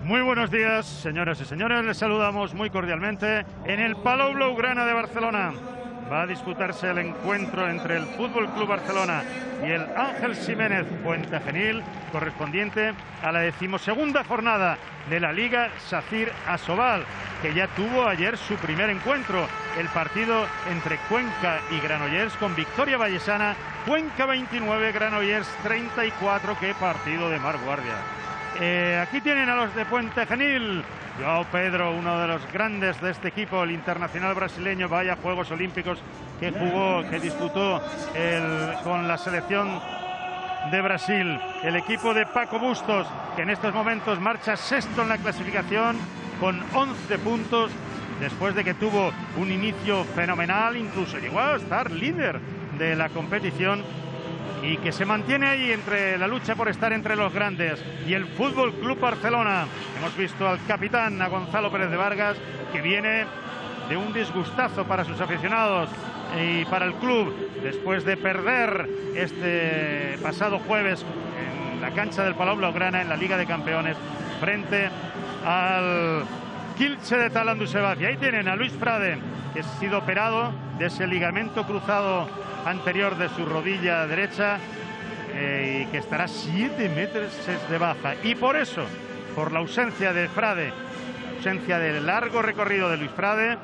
Muy buenos días, señoras y señores. Les saludamos muy cordialmente en el Palau Blaugrana de Barcelona. Va a disputarse el encuentro entre el Fútbol Club Barcelona y el Ángel Jiménez Puente Genil, correspondiente a la 12ª jornada de la Liga Sacyr Asobal, que ya tuvo ayer su primer encuentro, el partido entre Cuenca y Granollers, con victoria vallesana, Cuenca 29, Granollers 34. Qué partido de Marc Guardia. Aquí tienen a los de Puente Genil. João Pedro, uno de los grandes de este equipo, el internacional brasileño, vaya Juegos Olímpicos que jugó, que disputó con la selección de Brasil. El equipo de Paco Bustos, que en estos momentos marcha sexto en la clasificación con 11 puntos, después de que tuvo un inicio fenomenal, incluso llegó a estar líder de la competición, y que se mantiene ahí entre la lucha por estar entre los grandes. Y el Fútbol Club Barcelona, hemos visto al capitán, a Gonzalo Pérez de Vargas, que viene de un disgustazo para sus aficionados y para el club, después de perder este pasado jueves en la cancha del Palau Blaugrana en la Liga de Campeones frente al Kielce de Talandu-Sebas. Y ahí tienen a Luis Frade, que ha sido operado de ese ligamento cruzado anterior de su rodilla derecha, y que estará 7 meses de baja. Y por eso, por la ausencia de Frade, la ausencia del largo recorrido de Luis Frade,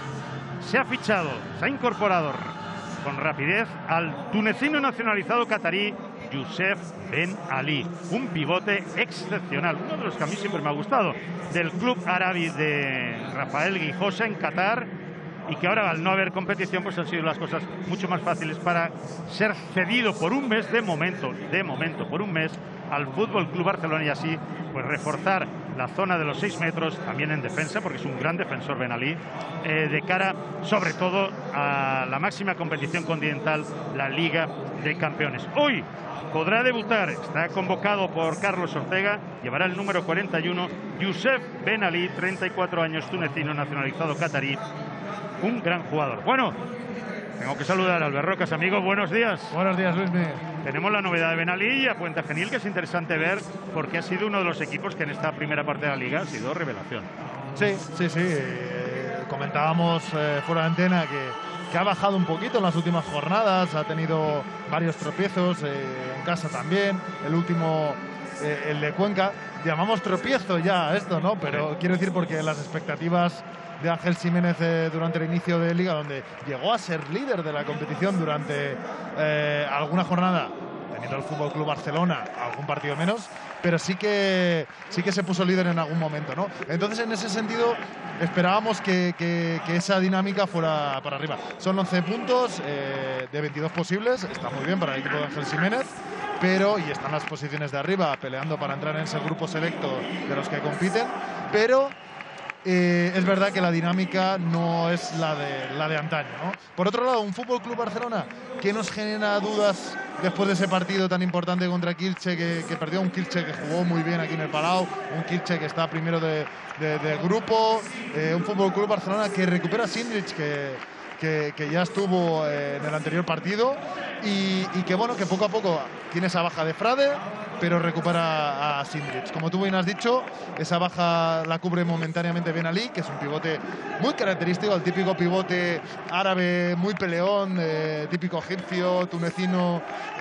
se ha fichado, se ha incorporado con rapidez al tunecino nacionalizado catarí Youssef Ben Ali, un pivote excepcional, uno de los que a mí siempre me ha gustado, del club árabe de Rafael Guijosa en Qatar, y que ahora, al no haber competición, pues han sido las cosas mucho más fáciles para ser cedido por un mes, de momento por un mes, al Fútbol Club Barcelona, y así pues reforzar la zona de los 6 metros, también en defensa, porque es un gran defensor Ben Ali, de cara sobre todo a la máxima competición continental, la Liga de Campeones. Hoy podrá debutar, está convocado por Carlos Ortega, llevará el número 41, Youssef Ben Ali, 34 años, tunecino, nacionalizado catarí, un gran jugador. Bueno, tengo que saludar a Albert Rocas, amigo, buenos días. Buenos días, Luismi. Tenemos la novedad de Ben Ali y a Puente Genil, que es interesante ver, porque ha sido uno de los equipos que en esta primera parte de la Liga ha sido revelación. Sí. Comentábamos fuera de antena que ha bajado un poquito en las últimas jornadas, ha tenido varios tropiezos, en casa también, el último, el de Cuenca. Llamamos tropiezo ya a esto, ¿no? Pero sí, quiero decir, porque las expectativas de Ángel Jiménez durante el inicio de Liga, donde llegó a ser líder de la competición durante alguna jornada, teniendo el Fútbol Club Barcelona algún partido menos, pero sí que se puso líder en algún momento, ¿no? Entonces, en ese sentido, esperábamos que esa dinámica fuera para arriba. Son 11 puntos de 22 posibles, está muy bien para el equipo de Ángel Jiménez, pero, y están las posiciones de arriba peleando para entrar en ese grupo selecto de los que compiten, pero es verdad que la dinámica no es la de antaño, ¿no? Por otro lado, un Fútbol Club Barcelona que nos genera dudas después de ese partido tan importante contra Kielce, que perdió, un Kielce que jugó muy bien aquí en el Palau, un Kielce que está primero de grupo, un Fútbol Club Barcelona que recupera a Sindrich, que ya estuvo en el anterior partido, y que bueno, que poco a poco tiene esa baja de Frade, pero recupera a Sindrich. Como tú bien has dicho, esa baja la cubre momentáneamente Ben Ali, que es un pivote muy característico, el típico pivote árabe muy peleón, típico egipcio, tunecino,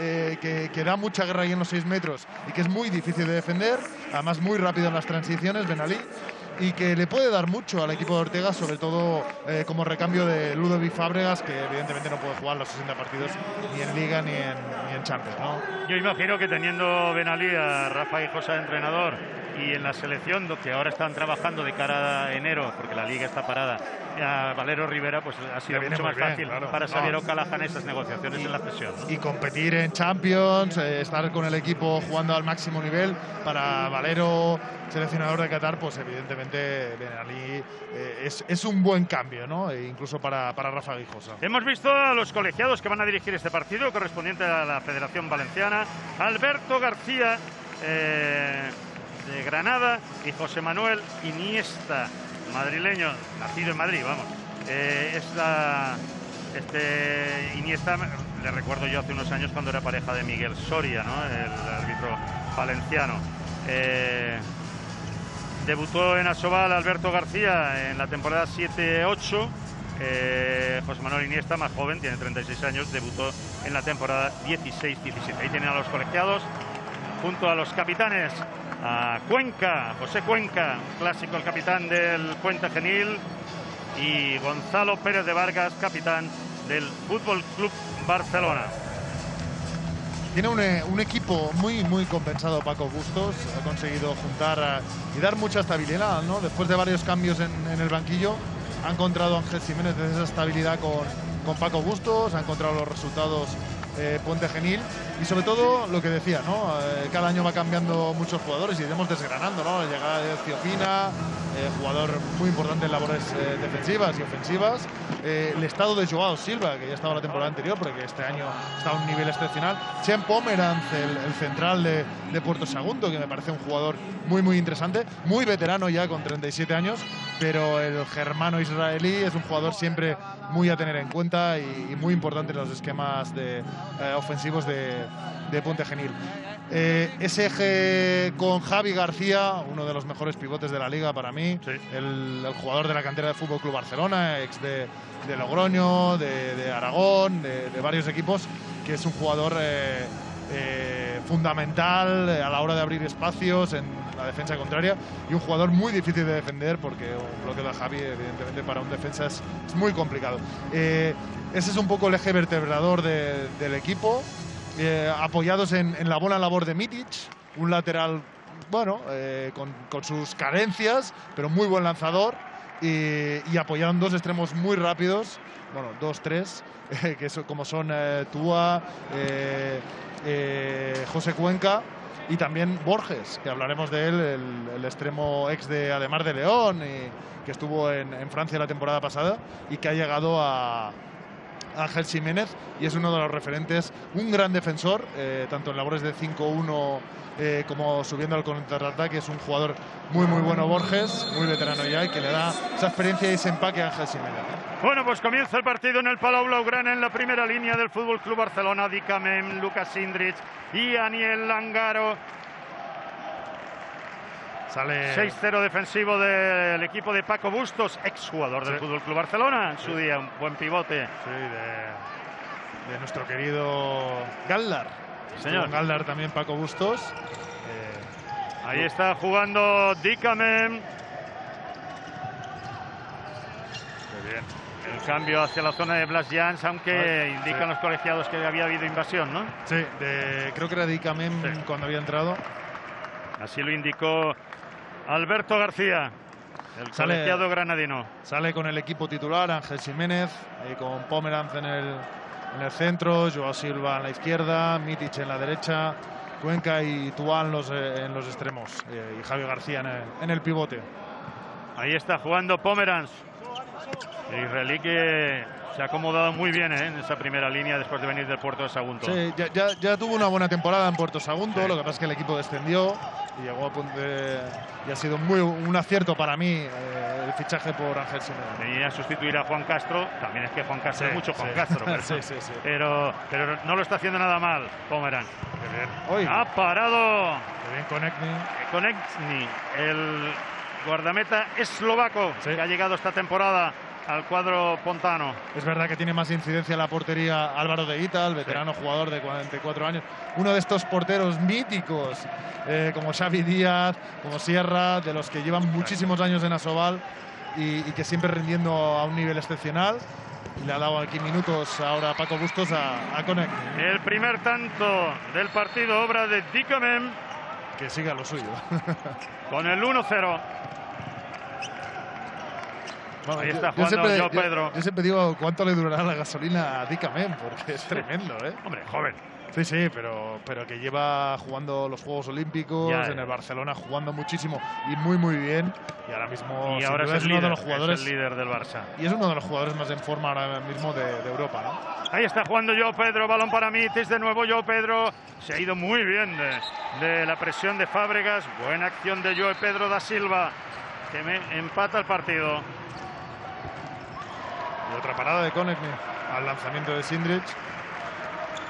que da mucha guerra ahí en los 6 metros y que es muy difícil de defender, además muy rápido en las transiciones, Ben Ali, y que le puede dar mucho al equipo de Ortega, sobre todo como recambio de Ludovic Fábregas, que evidentemente no puede jugar los 60 partidos ni en Liga ni en Champions, ¿no? Yo imagino que teniendo Ben Ali a Rafa Guijosa de entrenador y en la selección, que ahora están trabajando de cara a enero, porque la Liga está parada, a Valero Rivera, pues ha sido mucho más fácil para Xavier O'Callaghan esas negociaciones en la cesión, ¿no? Y competir en Champions, estar con el equipo jugando al máximo nivel, para Valero, seleccionador de Qatar, pues evidentemente Ben Ali es un buen cambio, ¿no? E incluso para Rafa Guijosa. Hemos visto a los colegiados que van a dirigir este partido, correspondiente a la Federación Valenciana: Alberto García, de Granada, y José Manuel Iniesta, madrileño, nacido en Madrid, vamos. Iniesta le recuerdo yo hace unos años cuando era pareja de Miguel Soria, ¿no? El árbitro valenciano. Debutó en Asobal Alberto García en la temporada 7-8. José Manuel Iniesta, más joven, tiene 36 años, debutó en la temporada 16-17. Ahí tienen a los colegiados, junto a los capitanes, a Cuenca, José Cuenca, clásico, el capitán del Puente Genil, y Gonzalo Pérez de Vargas, capitán del Fútbol Club Barcelona. Tiene un equipo muy compensado. Paco Bustos ha conseguido juntar y dar mucha estabilidad, ¿no? Después de varios cambios en el banquillo, ha encontrado Ángel Jiménez esa estabilidad con Paco Bustos, ha encontrado los resultados Puente Genil, y sobre todo lo que decía, ¿no? Cada año va cambiando muchos jugadores y iremos desgranando, ¿no? La llegada de Ciofina, jugador muy importante en labores defensivas y ofensivas. El estado de Joao Silva, que ya estaba la temporada anterior, porque este año está a un nivel excepcional. Chen Pomeranz, el central de Puerto Sagunto, que me parece un jugador muy interesante, muy veterano ya, con 37 años, pero el germano israelí es un jugador siempre muy a tener en cuenta y muy importante en los esquemas ofensivos de Puente Genil. Ese eje con Javi García, uno de los mejores pivotes de la liga para mí, sí. el jugador de la cantera de Fútbol Club Barcelona, ex de Logroño, de Aragón, de varios equipos, que es un jugador fundamental a la hora de abrir espacios en la defensa contraria, y un jugador muy difícil de defender, porque un bloqueo de Javi, evidentemente, para un defensa es muy complicado. Ese es un poco el eje vertebrador del equipo, apoyados en la buena labor de Mitic, un lateral, bueno, con sus carencias, pero muy buen lanzador, y apoyado en dos extremos muy rápidos, bueno, 2-3, como son Tua, José Cuenca, y también Borges, que hablaremos de él, el extremo ex de Ademar de León, que estuvo en Francia la temporada pasada y que ha llegado a Ángel Jiménez, y es uno de los referentes, un gran defensor, tanto en labores de 5-1 como subiendo al contraataque. Es un jugador muy bueno, Borges, muy veterano ya, y que le da esa experiencia y ese empaque a Ángel Jiménez. Bueno, pues comienza el partido en el Palau Blaugrana, en la primera línea del Fútbol Club Barcelona. Dicamem, Lucas Indrich y Aniel Langaro. Sale 6-0 defensivo del equipo de Paco Bustos, exjugador del Fútbol Club Barcelona en su día, un buen pivote. Sí, de nuestro querido Galdar. Señor. Galdar también, Paco Bustos. Ahí está jugando Dicamem. Muy bien. El cambio hacia la zona de Blas Jans, aunque indican los colegiados que había habido invasión, ¿no? Sí, creo que era Dicamem cuando había entrado. Así lo indicó Alberto García, el colegiado granadino. Sale con el equipo titular Ángel Jiménez, con Pomeranz en el centro, Joao Silva en la izquierda, Mitic en la derecha, Cuenca y Tua en los extremos, y Javi García en el pivote. Ahí está jugando Pomeranz, el israelí, que se ha acomodado muy bien en esa primera línea después de venir del Puerto de Sagunto. Sí, ya tuvo una buena temporada en Puerto Sagunto, lo que pasa es que el equipo descendió y llegó a punto y ha sido un acierto para mí el fichaje por Ángel Jiménez. Venía a sustituir a Juan Castro, también es que Juan Castro es mucho Juan Castro, pero no lo está haciendo nada mal Pomeranz. Ha parado. Qué bien Konechny, el guardameta eslovaco, que ha llegado esta temporada al cuadro pontano. Es verdad que tiene más incidencia en la portería Álvaro de Ita, el veterano jugador de 44 años. Uno de estos porteros míticos, como Xavi Díaz, como Sierra, de los que llevan muchísimos años en Asobal y que siempre rindiendo a un nivel excepcional. Y le ha dado aquí minutos ahora a Paco Bustos a Konechny. El primer tanto del partido, obra de Dicamem, que siga lo suyo. Con el 1-0. Bueno, ahí está jugando Joao Pedro. Yo siempre digo cuánto le durará la gasolina a Dicamem, porque es tremendo, ¿eh? Hombre, joven. Sí, pero que lleva jugando los Juegos Olímpicos, en el Barcelona jugando muchísimo y muy bien. Y ahora mismo ahora es uno de los jugadores, es el líder del Barça. Y es uno de los jugadores más en forma ahora mismo de Europa, ¿no? Ahí está jugando Joao Pedro, balón para Mitic, de nuevo Joao Pedro. Se ha ido muy bien de la presión de Fábregas. Buena acción de Joao Pedro da Silva, que empata el partido. Y otra parada de Konechny al lanzamiento de Sindrich.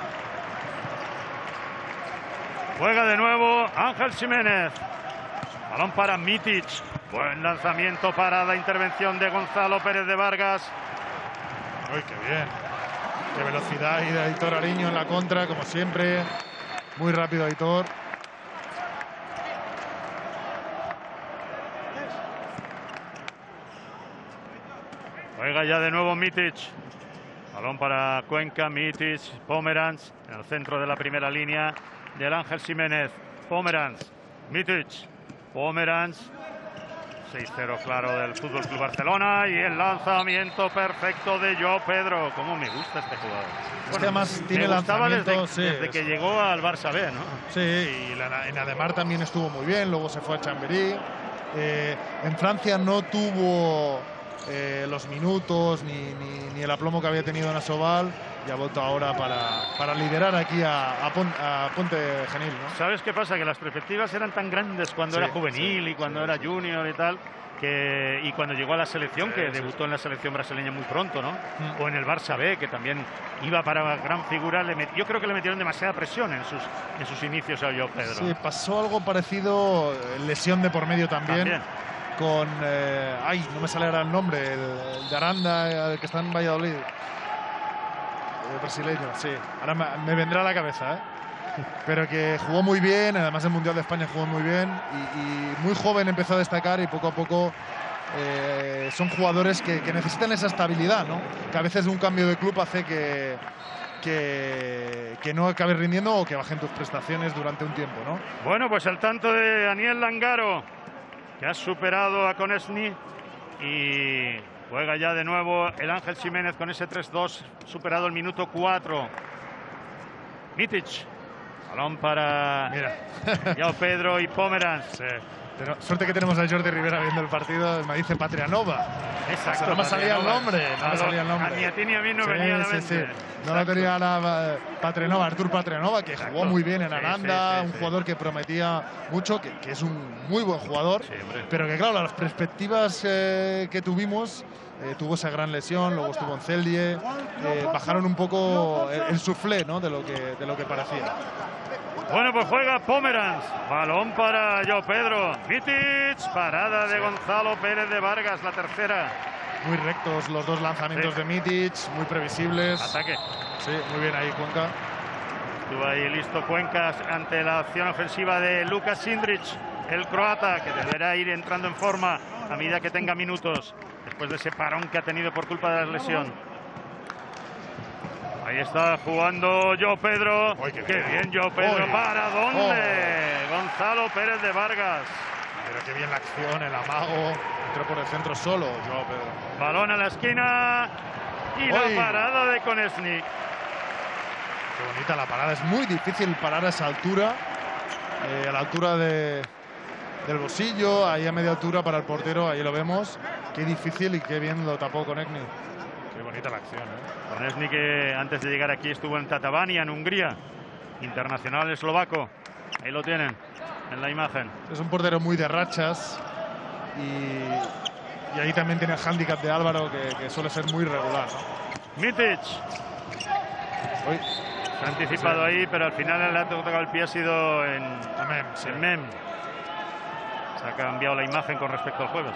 Juega de nuevo Ángel Jiménez. Balón para Mitic. Buen lanzamiento para la intervención de Gonzalo Pérez de Vargas. ¡Uy, qué bien! ¡Qué velocidad! Y de Aitor Ariño en la contra, como siempre. Muy rápido Aitor. Juega ya de nuevo Mitic. Balón para Cuenca, Mitic, Pomeranz en el centro de la primera línea del Ángel Jiménez. Pomeranz, Mitic, Pomeranz. 6-0 claro del Fútbol Club Barcelona y el lanzamiento perfecto de Joao Pedro. Cómo me gusta este jugador. Es que además tiene me gustaba lanzamiento, desde que llegó al Barça B, ¿no? Sí, y en Ademar también estuvo muy bien, luego se fue a Chambéry. En Francia no tuvo los minutos ni el aplomo que había tenido en Asobal y ha vuelto ahora para liderar aquí a Ponte Genil, ¿no? ¿Sabes qué pasa? Que las perspectivas eran tan grandes cuando era juvenil y cuando era junior y tal, y cuando llegó a la selección, que debutó en la selección brasileña muy pronto, ¿no? O en el Barça B, que también iba para gran figura. Yo creo que le metieron demasiada presión en sus inicios a Joao Pedro. Sí, pasó algo parecido, lesión de por medio también. Con, no me sale ahora el nombre, el de Aranda, el que está en Valladolid. El brasileño, sí. Ahora me vendrá a la cabeza, ¿eh? Pero que jugó muy bien, además el Mundial de España jugó muy bien y muy joven empezó a destacar y poco a poco son jugadores que necesitan esa estabilidad, ¿no? Que a veces un cambio de club hace que no acabes rindiendo o que bajen tus prestaciones durante un tiempo, ¿no? Bueno, pues el tanto de Daniel Langaro, que ha superado a Konechny, y juega ya de nuevo el Ángel Jiménez con ese 3-2, superado el minuto 4. Mitic, balón para Joao Pedro y Pomeranz. Sí. Pero suerte que tenemos a Jordi Rivera viendo el partido, me dice Patrianova. Exacto. No me salía el nombre. Ni a ti ni a mí no venía a la mente. Sí. No lo tenía Patrianova, Artur Patrianova, que jugó muy bien en Aranda, un jugador que prometía mucho, que es un muy buen jugador, pero que claro, las perspectivas que tuvimos, tuvo esa gran lesión, luego estuvo en Celdie, bajaron un poco el soufflé, ¿no? de lo que parecía. Bueno, pues juega Pomeranz. Balón para Joao Pedro. Mitic, parada de Gonzalo Pérez de Vargas, la tercera. Muy rectos los dos lanzamientos de Mitic, muy previsibles. Ataque. Sí, muy bien ahí Cuenca. Estuvo ahí listo Cuenca ante la acción ofensiva de Luka Šindrić, el croata, que deberá ir entrando en forma a medida que tenga minutos, después de ese parón que ha tenido por culpa de la lesión. Ahí está jugando Joao Pedro. Qué bien Joao Pedro. ¿Para dónde? Gonzalo Pérez de Vargas. Pero qué bien la acción, el amago. Entró por el centro solo Joao Pedro. Balón a la esquina. Y la parada de Konechny. Qué bonita la parada. Es muy difícil parar a esa altura. A la altura del bolsillo. Ahí a media altura para el portero. Ahí lo vemos. Qué difícil y qué bien lo tapó Konechny. Qué bonita la acción, ¿eh? Konechny, que antes de llegar aquí estuvo en Tatabánia, en Hungría. Internacional eslovaco. Ahí lo tienen, en la imagen. Es un portero muy de rachas. Y ahí también tiene el hándicap de Álvaro, que suele ser muy regular, ¿no? Mitic. Se ha anticipado ahí, pero al final el ha tocado el pie ha sido en Mem. Se ha cambiado la imagen con respecto al jueves.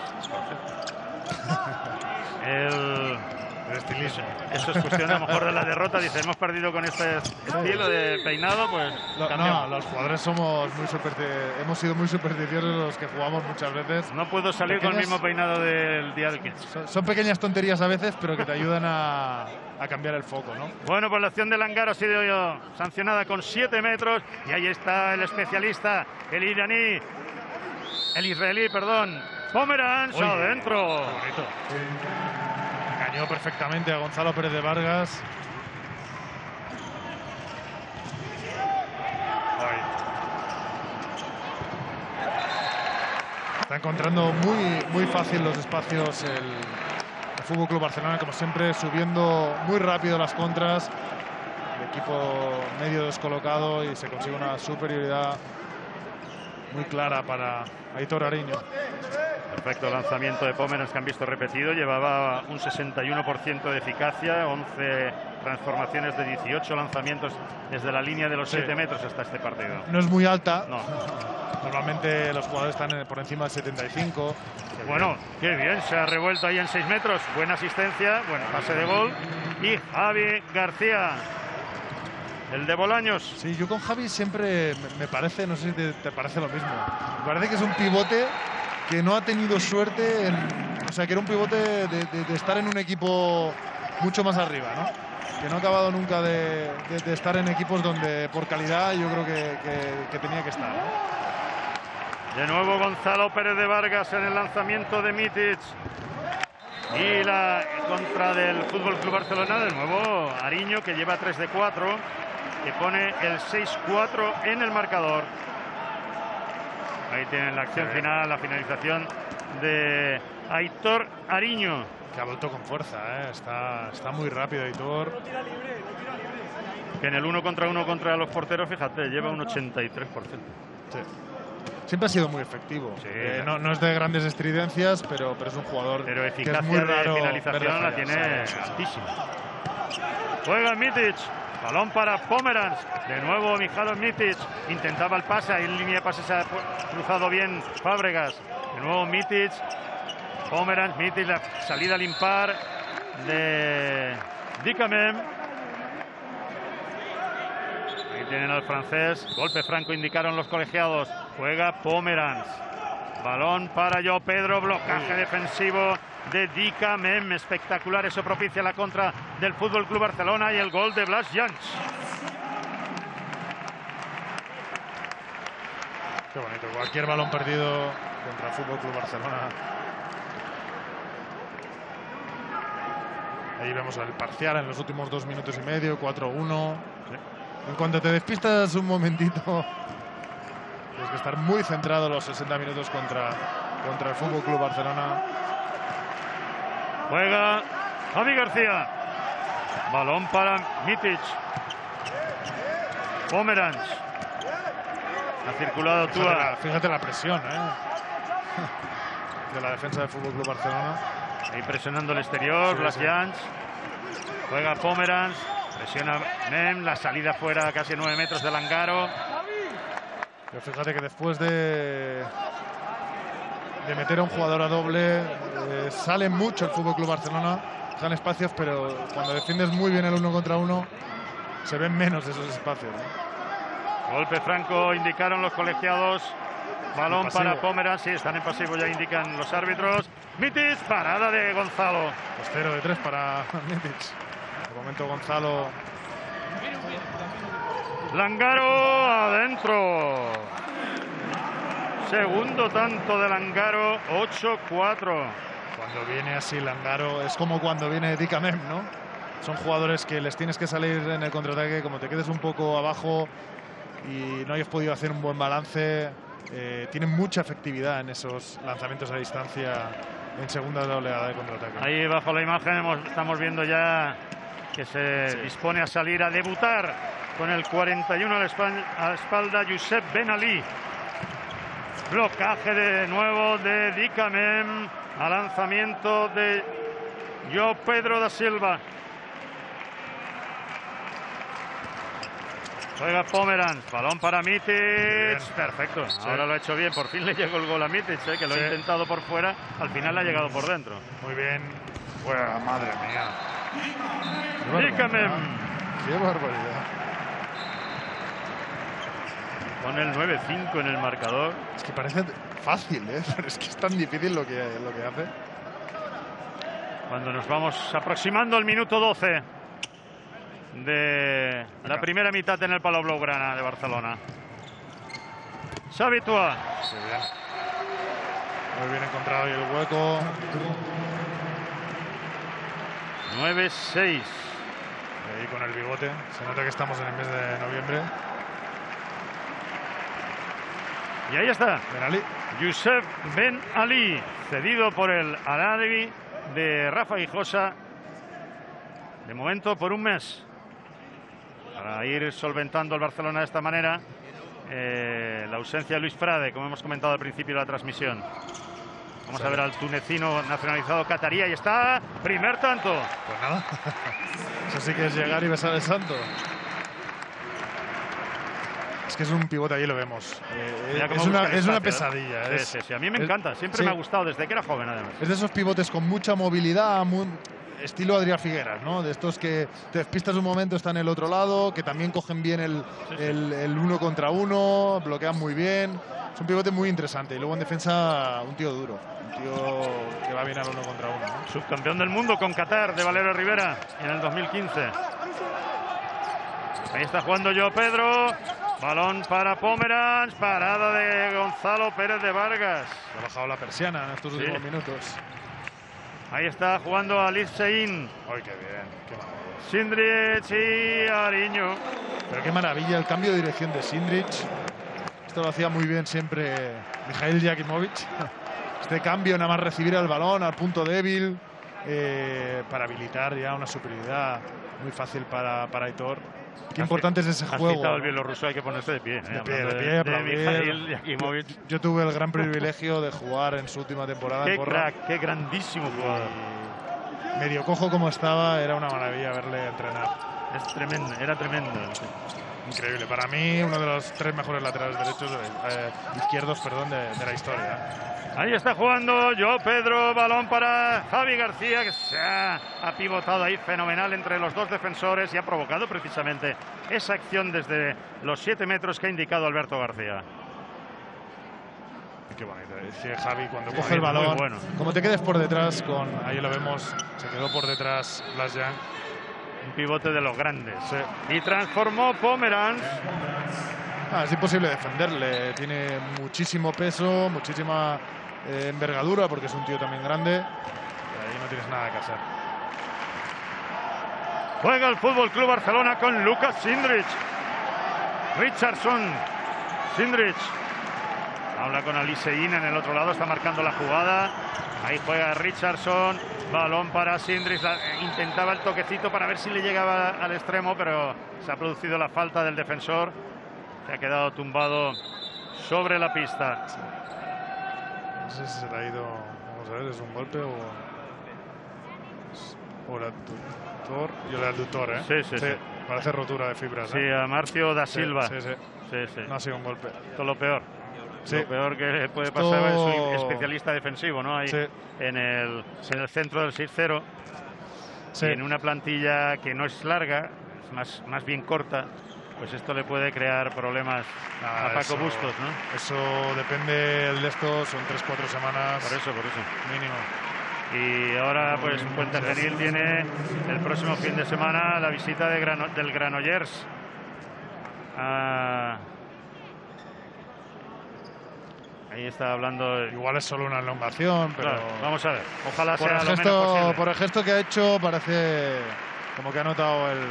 El estilismo. Eso es cuestión a lo mejor de la derrota. Dice, hemos perdido con este estilo de peinado, pues no, los jugadores hemos sido muy supersticiosos los que jugamos muchas veces. No puedo salir con el mismo peinado del día del 15. Son pequeñas tonterías a veces, pero que te ayudan a cambiar el foco, ¿no? Bueno, pues la acción de Langaro ha sido sancionada con 7 metros. Y ahí está el especialista, el israelí, Pomeranz adentro. Engañó perfectamente a Gonzalo Pérez de Vargas. Está encontrando muy fácil los espacios el Fútbol Club Barcelona, como siempre, subiendo muy rápido las contras. El equipo medio descolocado y se consigue una superioridad muy clara para Aitor Ariño. Perfecto lanzamiento de Pomeranz que han visto repetido. Llevaba un 61% de eficacia, 11 transformaciones de 18 lanzamientos desde la línea de los 7 metros hasta este partido. No es muy alta. No. Normalmente los jugadores están por encima del 75. Bueno, qué bien, se ha revuelto ahí en 6 metros. Buena asistencia, buen pase de gol. Y Javi García, el de Bolaños. Sí, yo con Javi siempre me parece, no sé si te parece lo mismo. Me parece que es un pivote que no ha tenido suerte, o sea, que era un pivote de estar en un equipo mucho más arriba, ¿no? Que no ha acabado nunca de estar en equipos donde por calidad yo creo que tenía que estar, ¿no? De nuevo Gonzalo Pérez de Vargas en el lanzamiento de Mitic. Y la contra del Fútbol Club Barcelona, de nuevo Ariño, que lleva 3 de 4, que pone el 6-4 en el marcador. Ahí tienen la acción final, la finalización de Aitor Ariño. Que ha vuelto con fuerza, ¿eh? Está muy rápido Aitor. Que en el 1 contra 1 contra los porteros, fíjate, lleva un 83%. Sí. Siempre ha sido muy efectivo. Sí, no es de grandes estridencias, pero es un jugador pero que eficacia es muy raro de finalización la tiene altísima. Juega Mitic. Balón para Pomeranz. De nuevo Mijalos Mitic. Intentaba el pase. Ahí en línea de pase se ha cruzado bien Fábregas. De nuevo Mitic. Pomeranz, Mitic. La salida al impar de Dicamem. Ahí tienen al francés. Golpe franco indicaron los colegiados. Juega Pomeranz. Balón para Joao Pedro. Blocaje defensivo de Dicamem. Espectacular. Eso propicia la contra del Fútbol Club Barcelona y el gol de Blas Jans. Qué bonito. Cualquier balón perdido contra el Fútbol Club Barcelona. Ahí vemos el parcial en los últimos 2 minutos y medio, 4-1. En cuanto te despistas un momentito, tienes que estar muy centrado los 60 minutos contra el Fútbol Club Barcelona. Juega Javi García. Balón para Mitic. Pomeranz. Ha circulado Tua. Fíjate la presión, de la defensa del Fútbol Club Barcelona. Ahí presionando el exterior, Blas Jans. Juega Pomeranz. Presiona Mem. La salida fuera casi 9 metros de Langaro. Pero fíjate que después de meter a un jugador a doble, sale mucho el Fútbol Club Barcelona. Dan espacios, pero cuando defiendes muy bien el 1 contra 1, se ven menos esos espacios, ¿no? Golpe franco, indicaron los colegiados. Balón para Pomeranz. Sí, están en pasivo, ya indican los árbitros. Mitic, parada de Gonzalo. Pues 0 de 3 para Mitic. De momento Gonzalo. Langaro adentro. Segundo tanto de Langaro, 8-4. Cuando viene así Langaro, es como cuando viene Dicamem, ¿no? Son jugadores que les tienes que salir en el contraataque, como te quedes un poco abajo y no hayas podido hacer un buen balance. Tienen mucha efectividad en esos lanzamientos a distancia en segunda oleada de contraataque. Ahí bajo la imagen estamos viendo ya que se dispone a salir a debutar con el 41 a la espalda Josep Ben Ali. Blocaje de nuevo de Dicamem a lanzamiento de Joao Pedro da Silva. Juega Pomeranz, balón para Mitic. Perfecto, ahora lo ha hecho bien, por fin le llegó el gol a Mitic, que lo ha intentado por fuera, al final le ha llegado por dentro. Muy bien. Bueno, madre mía. Dicamem. Qué barbaridad. Con el 9-5 en el marcador. Es que parece fácil, pero es que es tan difícil lo que hace. Cuando nos vamos aproximando al minuto 12 de la primera mitad en el Palau Blaugrana de Barcelona. Xavi Tua. Sí, bien. Muy bien encontrado ahí el hueco. 9-6. Ahí con el bigote. Se nota que estamos en el mes de noviembre. Y ahí está. Ben Ali. Josep Ben Ali, cedido por el Al-Ahly de Rafa Guijosa. De momento por un mes. Para ir solventando el Barcelona de esta manera la ausencia de Luis Frade, como hemos comentado al principio de la transmisión. Vamos a ver al tunecino nacionalizado catarí. Ahí está, primer tanto. Pues nada, eso sí que es llegar y besar el santo. Es que es un pivote, ahí lo vemos. Es una pesadilla. Sí. A mí me encanta, siempre me ha gustado desde que era joven, además. Es de esos pivotes con mucha movilidad, estilo Adrián Figueras, ¿no? De estos que te despistas un momento, están en el otro lado, que también cogen bien el 1 contra 1, bloquean muy bien. Es un pivote muy interesante. Y luego en defensa, un tío duro. Un tío que va bien al 1 contra 1, ¿no? Subcampeón del mundo con Qatar, de Valero Rivera, en el 2015. Ahí está jugando Joao Pedro. Balón para Pomeranz, parada de Gonzalo Pérez de Vargas. Ha bajado la persiana en estos últimos minutos. Ahí está jugando Alice Sein. ¡Ay, qué bien! ¡Qué maravilla! Sindrich y Ariño. Pero qué maravilla el cambio de dirección de Sindrich. Esto lo hacía muy bien siempre Mijail Jakimovic. Este cambio, nada más recibir el balón al punto débil para habilitar ya una superioridad muy fácil para Aitor. Qué importante es ese juego. Has citado el bielorruso, hay que ponerse de pie. De pie, Mijail Jakimovic. Yo tuve el gran privilegio de jugar en su última temporada en Corra. Qué grandísimo jugador. Medio cojo como estaba, era una maravilla verle entrenar. Es tremendo, era tremendo. Increíble. Para mí, uno de los 3 mejores laterales derechos, izquierdos, de la historia. Ahí está jugando Joao Pedro, balón para Javi García, que se ha pivotado ahí fenomenal entre los dos defensores y ha provocado precisamente esa acción desde los 7 metros que ha indicado Alberto García. Qué bonito. Dice Javi, cuando coge el balón, bueno. Como te quedes por detrás, ahí lo vemos, se quedó por detrás Blas Jan. Un pivote de los grandes. Sí. Y transformó Pomeranz. Es imposible defenderle. Tiene muchísimo peso, muchísima envergadura, porque es un tío también grande. Y ahí no tienes nada que hacer. Juega el Fútbol Club Barcelona con Lucas Sindrich. Richardson. Sindrich. Habla con Alice Sein en el otro lado, está marcando la jugada. Ahí juega Richardson. Balón para Sindrich. Intentaba el toquecito para ver si le llegaba al extremo, pero se ha producido la falta del defensor, que ha quedado tumbado sobre la pista. No sé si se le ha ido. Vamos a ver, ¿es un golpe o el aductor? Yo el aductor, ¿eh? Sí. Parece rotura de fibras. Sí, a Marcio da Silva. Sí. No ha sido un golpe. Esto es lo peor. Sí. Lo peor que puede pasar es un especialista defensivo, ¿no? Ahí en el centro del 6-0. Sí. En una plantilla que no es larga, es más bien corta, pues esto le puede crear problemas a Paco Bustos, ¿no? Eso depende de esto, son 3-4 semanas. Por eso. Mínimo. Y ahora, pues, Puentegenil tiene el próximo fin de semana la visita del Granollers. Ahí está hablando. Igual es solo una elongación, pero. Claro, vamos a ver. Ojalá sea lo menos posible. Por el gesto que ha hecho, parece como que ha notado el.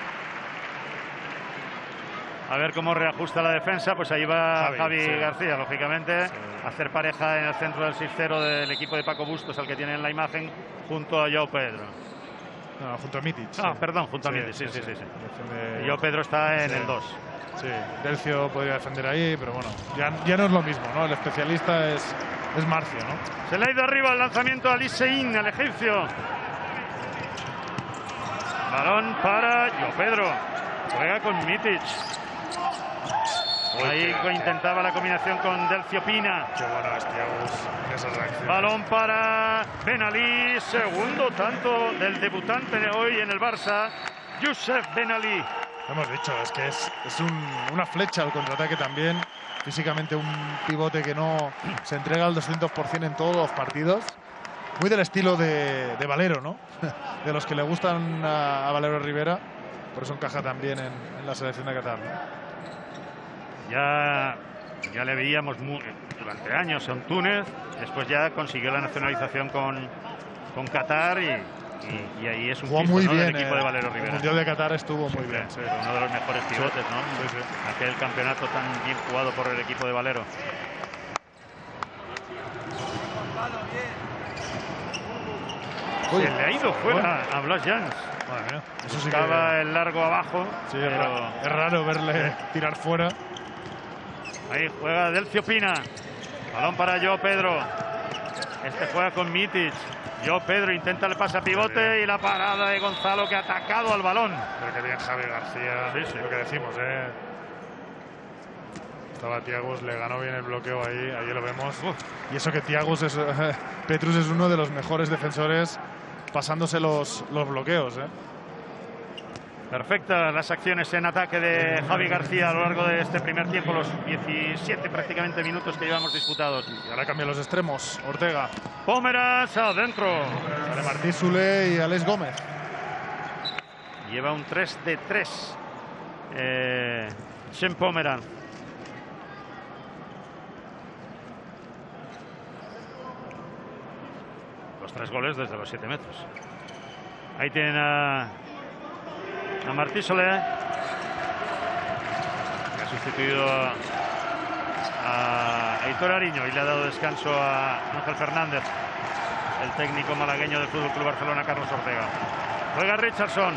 A ver cómo reajusta la defensa. Pues ahí va Javi García, lógicamente. A hacer pareja en el centro del 6-0 del equipo de Paco Bustos, al que tiene en la imagen, junto a Joao Pedro. No, junto a Mitic. Perdón, junto a Mitic. Sí. Joao Pedro está en el 2. Sí, Delcio podría defender ahí, pero bueno, ya no es lo mismo, ¿no? El especialista es Marcio, ¿no? Se le ha ido arriba el lanzamiento a Alice Sein, al egipcio. Balón para Joao Pedro. Juega con Mitic. Ahí intentaba la combinación con Delcio Pina. Qué bueno es Thiago en esas reacciones. Balón para Ben Ali. Segundo tanto del debutante de hoy en el Barça, Youssef Ben Ali. Hemos dicho, es que es una flecha al contraataque también. Físicamente un pivote que no se entrega al 200% en todos los partidos. Muy del estilo de Valero, ¿no? De los que le gustan a Valero Rivera. Por eso encaja también en la selección de Qatar, ¿no? Ya le veíamos durante años en Túnez. Después ya consiguió la nacionalización con Qatar y ahí es un jugó muy bien, del equipo de Valero Rivera. El Mundial de Qatar estuvo muy bien. Sí. Uno de los mejores pivotes, ¿no? Sí. Aquel campeonato tan bien jugado por el equipo de Valero. Se le ha ido fuera a Blas Jans. Bueno, eso sí buscaba el largo abajo. Sí, pero es raro verle tirar fuera. Ahí juega Delcio Pina. Balón para Joao Pedro. Este juega con Mitic. Pedro intenta el pase a pivote y la parada de Gonzalo, que ha atacado al balón. Pero que bien Javi García, sí. Lo que decimos, Estaba Thiago, le ganó bien el bloqueo ahí lo vemos. Y eso que Thiago Petrus es uno de los mejores defensores pasándose los bloqueos, Perfectas las acciones en ataque de Javi García a lo largo de este primer tiempo, los 17 prácticamente minutos que llevamos disputados. Y ahora cambian los extremos. Ortega. Pómeras adentro. Sale Martí Sule y Alex Gómez. Lleva un 3 de 3. Shem Pómera. Los 3 goles desde los 7 metros. Ahí tienen a Martí Solé, que ha sustituido a Aitor Ariño y le ha dado descanso a Ángel Fernández, el técnico malagueño del Fútbol Club Barcelona, Carlos Ortega. Juega Richardson.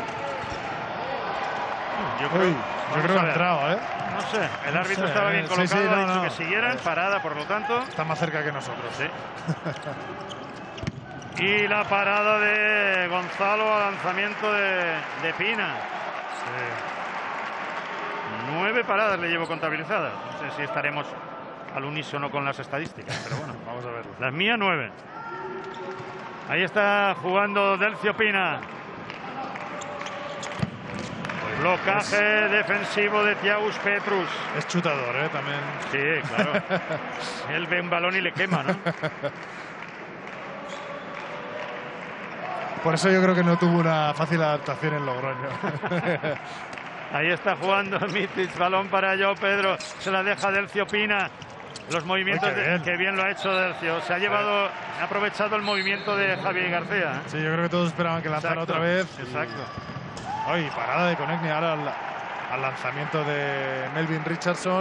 Yo creo que ha entrado, No sé, el árbitro estaba bien colocado, ha dicho que siguieran, parada, por lo tanto. Está más cerca que nosotros. Sí. Y la parada de Gonzalo al lanzamiento de Pina. Sí. 9 paradas le llevo contabilizadas. No sé si estaremos al unísono con las estadísticas, pero bueno, vamos a verlo. Las mías 9. Ahí está jugando Delcio Pina. Blocaje defensivo de Thiago Petrus. Es chutador, también. Sí, claro. Él ve un balón y le quema, ¿no? Por eso yo creo que no tuvo una fácil adaptación en Logroño. Ahí está jugando Mitic, balón para Pedro, se la deja Delcio Pina. Los movimientos, que bien lo ha hecho Delcio. Se ha llevado, ha aprovechado el movimiento de Javi García. Sí, yo creo que todos esperaban que lanzara otra vez. Exacto. Ay, parada de Konechny ahora al lanzamiento de Melvin Richardson.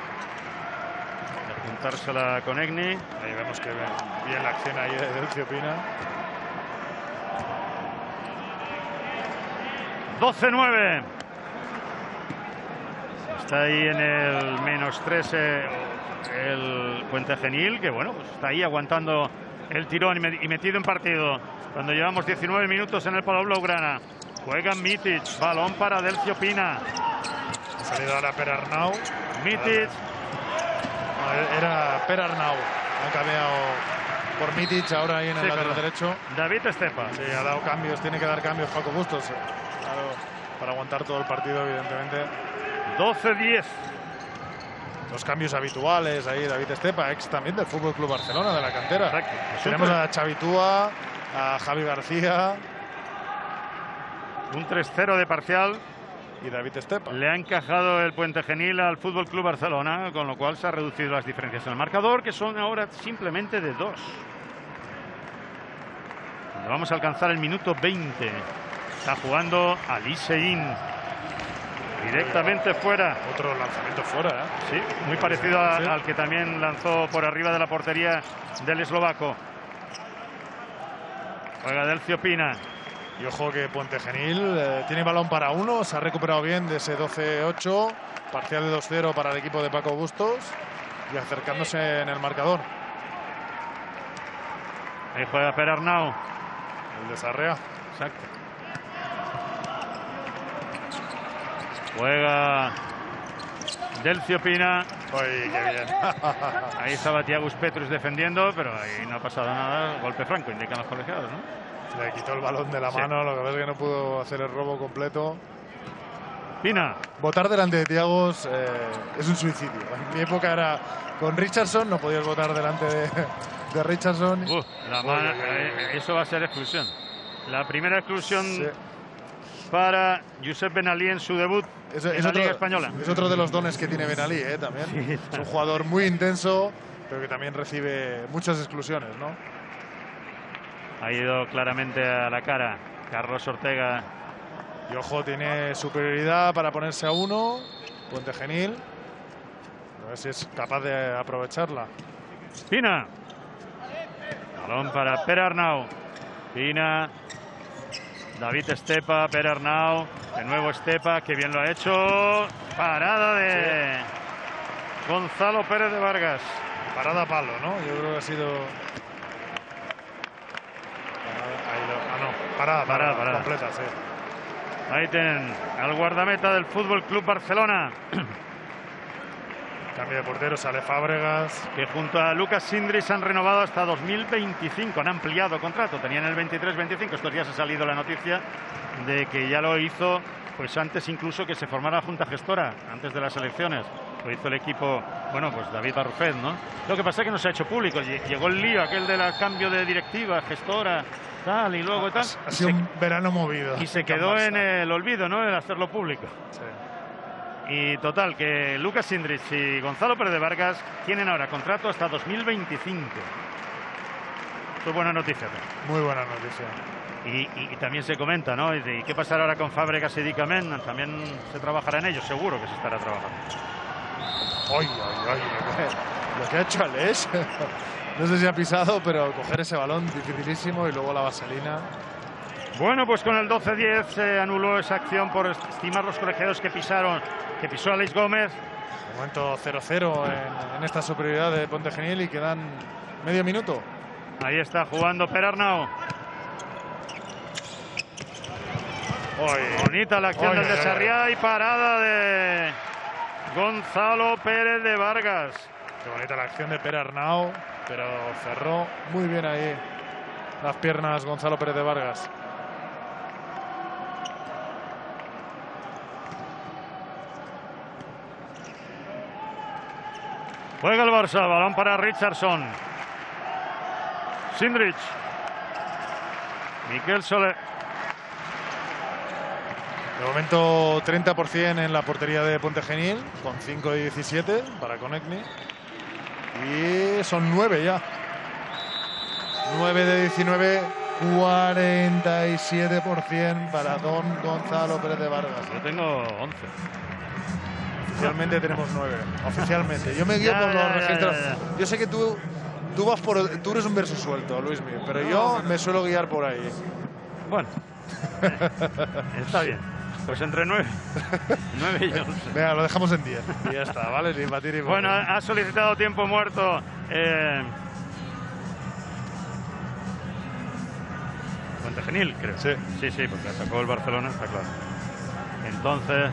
Apuntársela a Konechny. Ahí vemos que bien la acción ahí de Delcio Pina. 12-9. Está ahí en el -3 el Puente Genil, que bueno, pues está ahí aguantando el tirón y metido en partido. Cuando llevamos 19 minutos en el Palau Blaugrana. Juega Mitic, balón para Delcio Pina. Ha salido ahora Per Arnau. Mitic. No, era Per Arnau. Ha cambiado por Mitic ahora ahí en el lateral derecho. David Estepa. Sí, ha dado cambios, tiene que dar cambios Paco Bustos. Claro, para aguantar todo el partido, evidentemente. 12-10. Los cambios habituales ahí, David Estepa, ex también del Fútbol Club Barcelona, de la cantera. Exacto. Tenemos a Xavi Túa, a Javi García. Un 3-0 de parcial. Y David Estepa. Le ha encajado el Puente Genil al Fútbol Club Barcelona, con lo cual se han reducido las diferencias en el marcador, que son ahora simplemente de 2. Vamos a alcanzar el minuto 20. Está jugando Ali Sein. Directamente fuera. Otro lanzamiento fuera, Sí, muy parecido al que también lanzó por arriba de la portería del eslovaco. Juega Delcio Pina. Y ojo que Puente Genil tiene balón para uno, se ha recuperado bien de ese 12-8, parcial de 2-0 para el equipo de Paco Bustos y acercándose en el marcador. Ahí juega Per Arnau. El de Sarriá. Exacto. Juega Delcio Pina. ¡Ay, qué bien! Ahí estaba Thiago Petrus defendiendo, pero ahí no ha pasado nada. Golpe franco, indican los colegiados, ¿no? Le quitó el balón de la mano, lo que pasa es que no pudo hacer el robo completo. Pina. Votar delante de Thiago es un suicidio. En mi época era con Richardson, no podías votar delante de Richardson. Eso va a ser exclusión. La primera exclusión para Josep Benalí en su debut en la Liga Española. Es otro de los dones que tiene Benalí, también. Sí, es un jugador muy intenso, pero que también recibe muchas exclusiones, ¿no? Ha ido claramente a la cara Carlos Ortega. Y ojo, tiene superioridad para ponerse a uno. Puente Genil. A ver si es capaz de aprovecharla. Pina. Balón para Per Arnau. Pina. David Estepa, Per Arnau. De nuevo Estepa, que bien lo ha hecho. Parada de Gonzalo Pérez de Vargas. Parada a palo, ¿no? Yo creo que ha sido Parada completa, sí. Ahí tienen al guardameta del Fútbol Club Barcelona. Cambio de portero, sale Fábregas. Que junto a Lucas Sindrich han renovado hasta 2025. Han ampliado contrato. Tenían el 23-25. Estos días ha salido la noticia de que ya lo hizo pues antes incluso que se formara la Junta Gestora, antes de las elecciones. Lo hizo el equipo, bueno, pues David Barrufet, ¿no? Lo que pasa es que no se ha hecho público. Llegó el lío aquel del cambio de directiva, gestora, tal, y luego tal. Ha sido un verano movido. Y se quedó en el olvido, ¿no? En hacerlo público. Sí. Y total, que Lucas Sindrich y Gonzalo Pérez de Vargas tienen ahora contrato hasta 2025. Esto es buena noticia. Muy buena noticia. Y también se comenta, ¿no? ¿Y qué pasará ahora con Fábregas y Dicamén? También se trabajará en ello, seguro que se estará trabajando. ¡Ay! Lo que ha hecho Aleix. No sé si ha pisado, pero coger ese balón dificilísimo y luego la vaselina. Bueno, pues con el 12-10 se anuló esa acción por estimar los colegiados que pisó Aleix Gómez. De momento 0-0 en esta superioridad de Pontegenil y quedan medio minuto. Ahí está jugando Per Arnau. Bonita la acción del de Sarriá y parada de Gonzalo Pérez de Vargas. Qué bonita la acción de Per Arnau, pero cerró muy bien ahí las piernas Gonzalo Pérez de Vargas. Juega el Barça, balón para Richardson. Sindrich. Miquel Soler. De momento 30% en la portería de Pontegenil, con 5 de 17 para Konechny. Y son 9 ya. 9 de 19, 47% para don Gonzalo Pérez de Vargas. Yo tengo 11. Oficialmente tenemos 9. Oficialmente. Yo me guío por los registros. Yo sé que tú eres un verso suelto, Luismi, pero yo me suelo guiar por ahí. Bueno, está bien. Pues entre 9 y 11. Venga, lo dejamos en 10. Y ya está, ¿vale? Ni batir ni bueno, ha solicitado tiempo muerto. Pontegenil, creo. Sí, porque atacó el Barcelona, está claro. Entonces...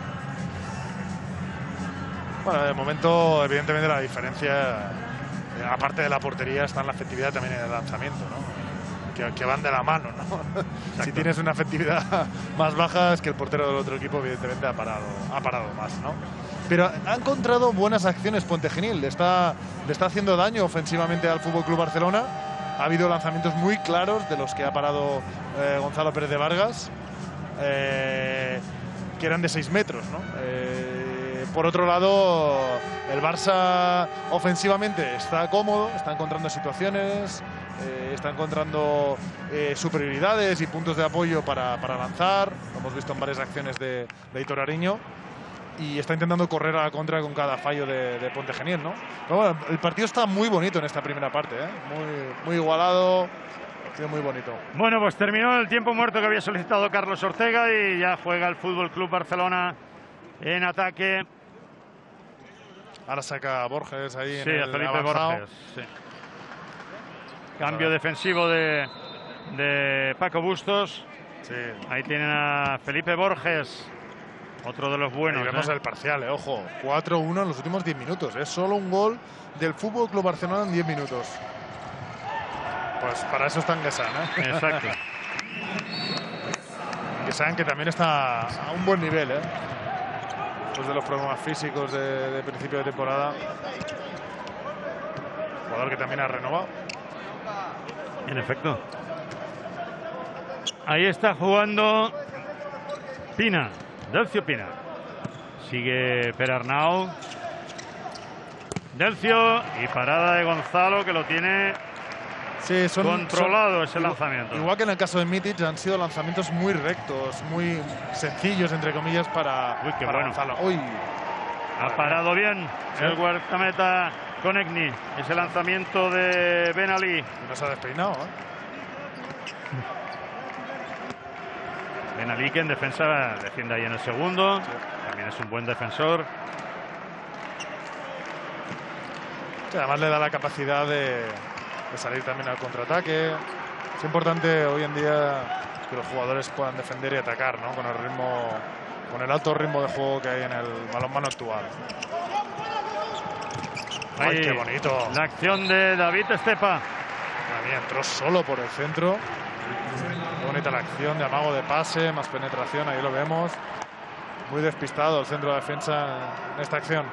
Bueno, de momento, evidentemente, la diferencia, aparte de la portería, está en la efectividad también en el lanzamiento, ¿no? Que van de la mano, ¿no? Si tienes una efectividad más baja, es que el portero del otro equipo, evidentemente, ha parado más, ¿no? Pero ha encontrado buenas acciones Pontegenil. Le está haciendo daño ofensivamente al FC Barcelona. Ha habido lanzamientos muy claros de los que ha parado Gonzalo Pérez de Vargas, que eran de 6 metros, ¿no? Por otro lado, el Barça ofensivamente está cómodo, está encontrando situaciones, está encontrando superioridades y puntos de apoyo para lanzar. Lo hemos visto en varias acciones de Aitor Ariño. Y está intentando correr a la contra con cada fallo de Pontegenil, ¿no? Pero bueno, el partido está muy bonito en esta primera parte, ¿eh? Muy igualado, muy bonito. Bueno, pues terminó el tiempo muerto que había solicitado Carlos Ortega y ya juega el Fútbol Club Barcelona en ataque. Ahora saca a Borges ahí sí, en el a Felipe avanzado. Borges. Sí. Cambio defensivo de Paco Bustos. Sí. Ahí tienen a Felipe Borges, otro de los buenos. Y vemos el parcial, ojo, 4-1 en los últimos 10 minutos. Es solo un gol del FC Barcelona en 10 minutos. Pues para eso está Nguessan, ¿eh? Exacto. Nguessan, que también está a un buen nivel, ¿eh? Después de los problemas físicos de principio de temporada. Jugador que también ha renovado. En efecto. Ahí está jugando Pina, Delcio Pina. Sigue Per Arnau. Delcio y parada de Gonzalo, que lo tiene controlado ese lanzamiento. Igual que en el caso de Mitic, han sido lanzamientos muy rectos, muy sencillos, entre comillas, para Gonzalo. Uy, ha parado bien el guardameta Konechny. Ese lanzamiento de Ben Ali. No se ha despeinado, ¿eh? Ben Ali, que en defensa defiende ahí en el segundo. Sí. También es un buen defensor. Sí, además le da la capacidad de salir también al contraataque. Es importante hoy en día que los jugadores puedan defender y atacar, ¿no? Con el ritmo, con el alto ritmo de juego que hay en el balonmano actual. ¡Ay, qué bonito! La acción de David Estepa. Entró solo por el centro. Qué bonita la acción de amago de pase, más penetración, ahí lo vemos. Muy despistado el centro de defensa en esta acción.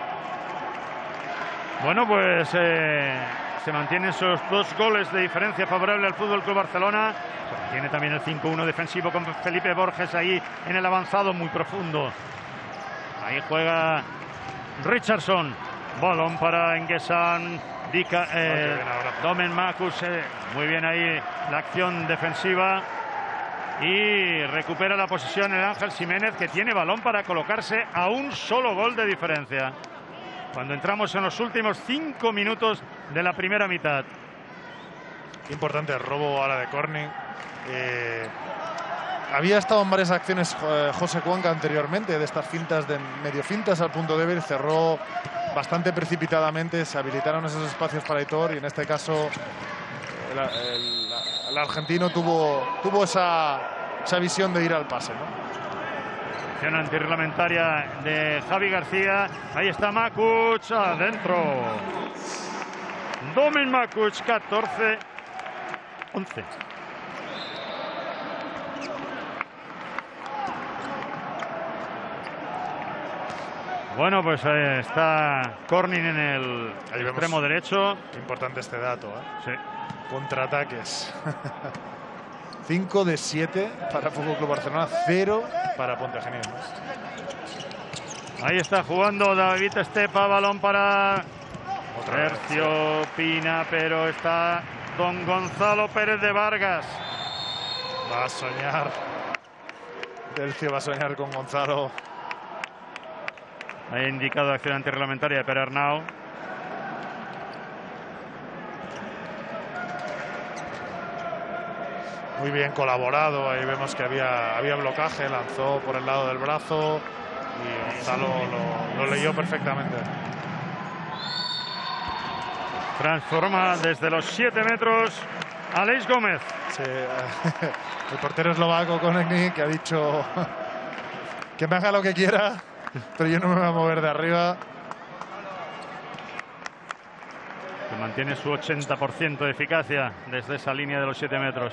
Bueno, pues se mantienen esos 2 goles de diferencia favorable al Fútbol Club Barcelona. Se mantiene también el 5-1 defensivo con Felipe Borges ahí en el avanzado muy profundo. Ahí juega Richardson. Balón para Enguesan. Domen Makus. Muy bien ahí la acción defensiva. Y recupera la posesión el Ángel Jiménez, que tiene balón para colocarse a un solo gol de diferencia. Cuando entramos en los últimos 5 minutos de la primera mitad. Importante el robo ahora de Corning. Había estado en varias acciones José Cuenca anteriormente, de estas fintas, de medio fintas al punto débil, cerró bastante precipitadamente, se habilitaron esos espacios para Aitor y en este caso el argentino tuvo esa visión de ir al pase, ¿no? Acción antirreglamentaria de Javi García. Ahí está Makuch adentro. Domen Makuch, 14-11. Bueno, pues está Corning en el extremo derecho. Importante este dato, ¿eh? Sí. Contraataques. 5 de 7 para Fútbol Club Barcelona, 0 para Pontegenil. Ahí está jugando David Estepa, balón para Sergio Pina, pero está don Gonzalo Pérez de Vargas. Va a soñar. Delcio va a soñar con Gonzalo. Ha indicado acción antirreglamentaria de Pere Arnau. Muy bien colaborado, ahí vemos que había blocaje, lanzó por el lado del brazo y Gonzalo lo leyó perfectamente. Transforma desde los 7 metros Aleix Gómez. Sí, el portero eslovaco Konechny, que ha dicho que me haga lo que quiera, pero yo no me voy a mover de arriba. Que mantiene su 80% de eficacia desde esa línea de los 7 metros.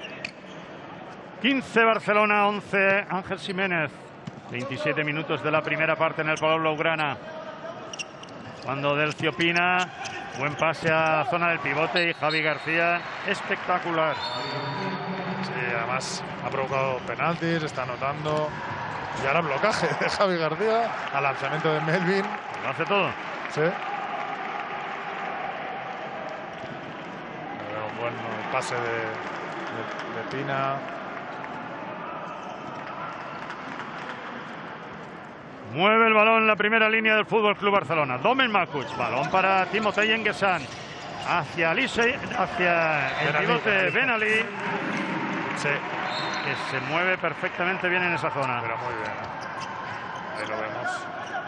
15 Barcelona, 11 Ángel Jiménez. 27 minutos de la primera parte en el Palau Blaugrana. Cuando Delcio Pina, buen pase a zona del pivote y Javi García, espectacular. Sí, además ha provocado penaltis, está anotando. Y ahora blocaje de Javi García al lanzamiento de Melvin. Lo hace todo. Sí. Bueno, el pase de Pina. Mueve el balón en la primera línea del Fútbol Club Barcelona. Domen Makuch, balón para Timotei Enguesan. Hacia el pivote Ben Ali. Sí. Que se mueve perfectamente bien en esa zona. Pero muy bien. Ahí lo vemos.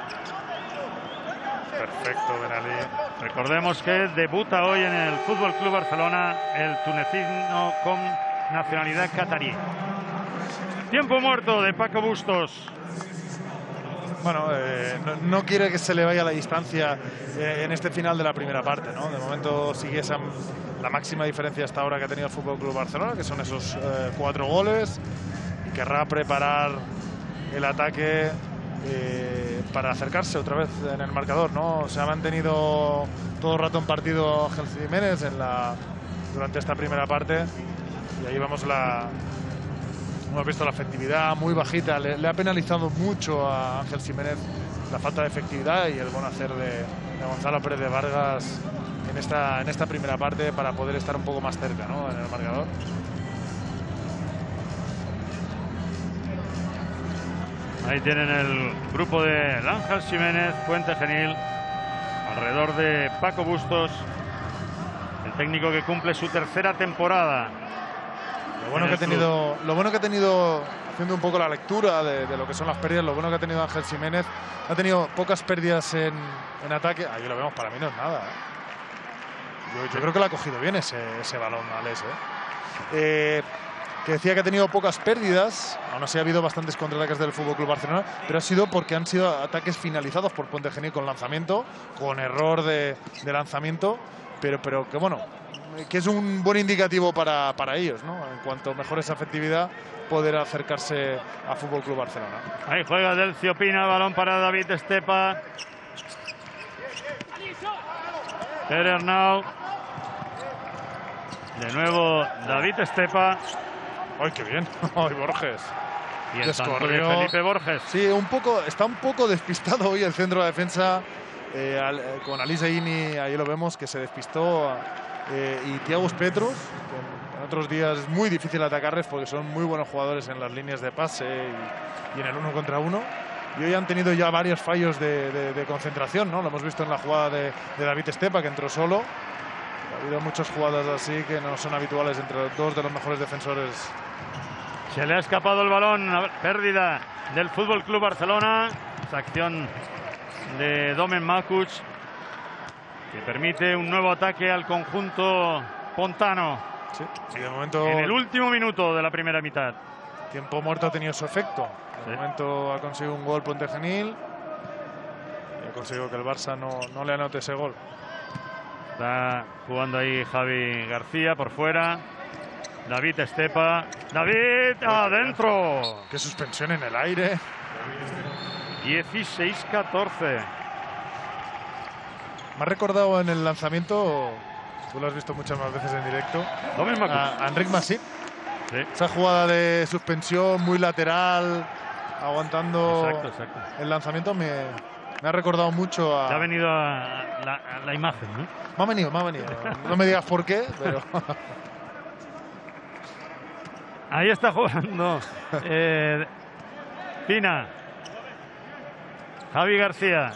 Perfecto Ben Ali. Recordemos que debuta hoy en el Fútbol Club Barcelona el tunecino con nacionalidad catarí. Tiempo muerto de Paco Bustos. Bueno, no quiere que se le vaya la distancia en este final de la primera parte, ¿no? De momento sigue la máxima diferencia hasta ahora que ha tenido el Fútbol Club Barcelona, que son esos 4 goles, y querrá preparar el ataque para acercarse otra vez en el marcador, ¿no? Se ha mantenido todo el rato en partido Ángel Jiménez durante esta primera parte, y ahí vamos hemos visto la efectividad muy bajita. Le ha penalizado mucho a Ángel Jiménez la falta de efectividad y el buen hacer de Gonzalo Pérez de Vargas en esta primera parte para poder estar un poco más cerca, ¿no?, en el marcador. Ahí tienen el grupo de Ángel Jiménez, Puente Genil, alrededor de Paco Bustos, el técnico que cumple su 3ª temporada. Lo bueno que ha tenido, haciendo un poco la lectura de lo que son las pérdidas, lo bueno que ha tenido Ángel Jiménez, ha tenido pocas pérdidas en ataque. Ahí lo vemos, para mí no es nada, ¿eh? Yo creo que lo ha cogido bien ese balón, Alex, ¿eh? que decía que ha tenido pocas pérdidas, aún así ha habido bastantes contraataques del FC Barcelona, pero ha sido porque han sido ataques finalizados por Pontegenil con lanzamiento, con error de lanzamiento, pero que bueno, que es un buen indicativo para ellos, ¿no? En cuanto mejore esa efectividad, poder acercarse a FC Barcelona. Ahí juega Delcio Pina, balón para David Estepa. Pere Arnau. De nuevo David Estepa. ¡Ay, qué bien! ¡Ay, Borges! Y el tanto de Felipe Borges. Sí, está un poco despistado hoy el centro de defensa con Alisa Ini, ahí lo vemos, que se despistó, y Thiago Petrus, que en otros días es muy difícil atacarles porque son muy buenos jugadores en las líneas de pase y en el 1 contra 1. Y hoy han tenido ya varios fallos de concentración, ¿no? Lo hemos visto en la jugada de David Estepa, que entró solo. Ha habido muchas jugadas así que no son habituales entre dos de los mejores defensores. Se le ha escapado el balón, pérdida del FC Barcelona. Esa acción de Domen Makuc, que permite un nuevo ataque al conjunto pontano. Sí, de momento, en el último minuto de la primera mitad. Tiempo muerto ha tenido su efecto. De momento ha conseguido un gol Pontegenil y ha conseguido que el Barça no le anote ese gol. Está jugando ahí Javi García por fuera. David Estepa. David adentro. Qué suspensión en el aire. 16-14. Me ha recordado en el lanzamiento, tú lo has visto muchas más veces en directo, a Enric Masip. Sí. Esa jugada de suspensión muy lateral, aguantando exacto. El lanzamiento, me ha recordado mucho a... Te ha venido a la imagen, ¿no? Me ha venido. No me digas por qué, pero... Ahí está jugando Pina. Javi García.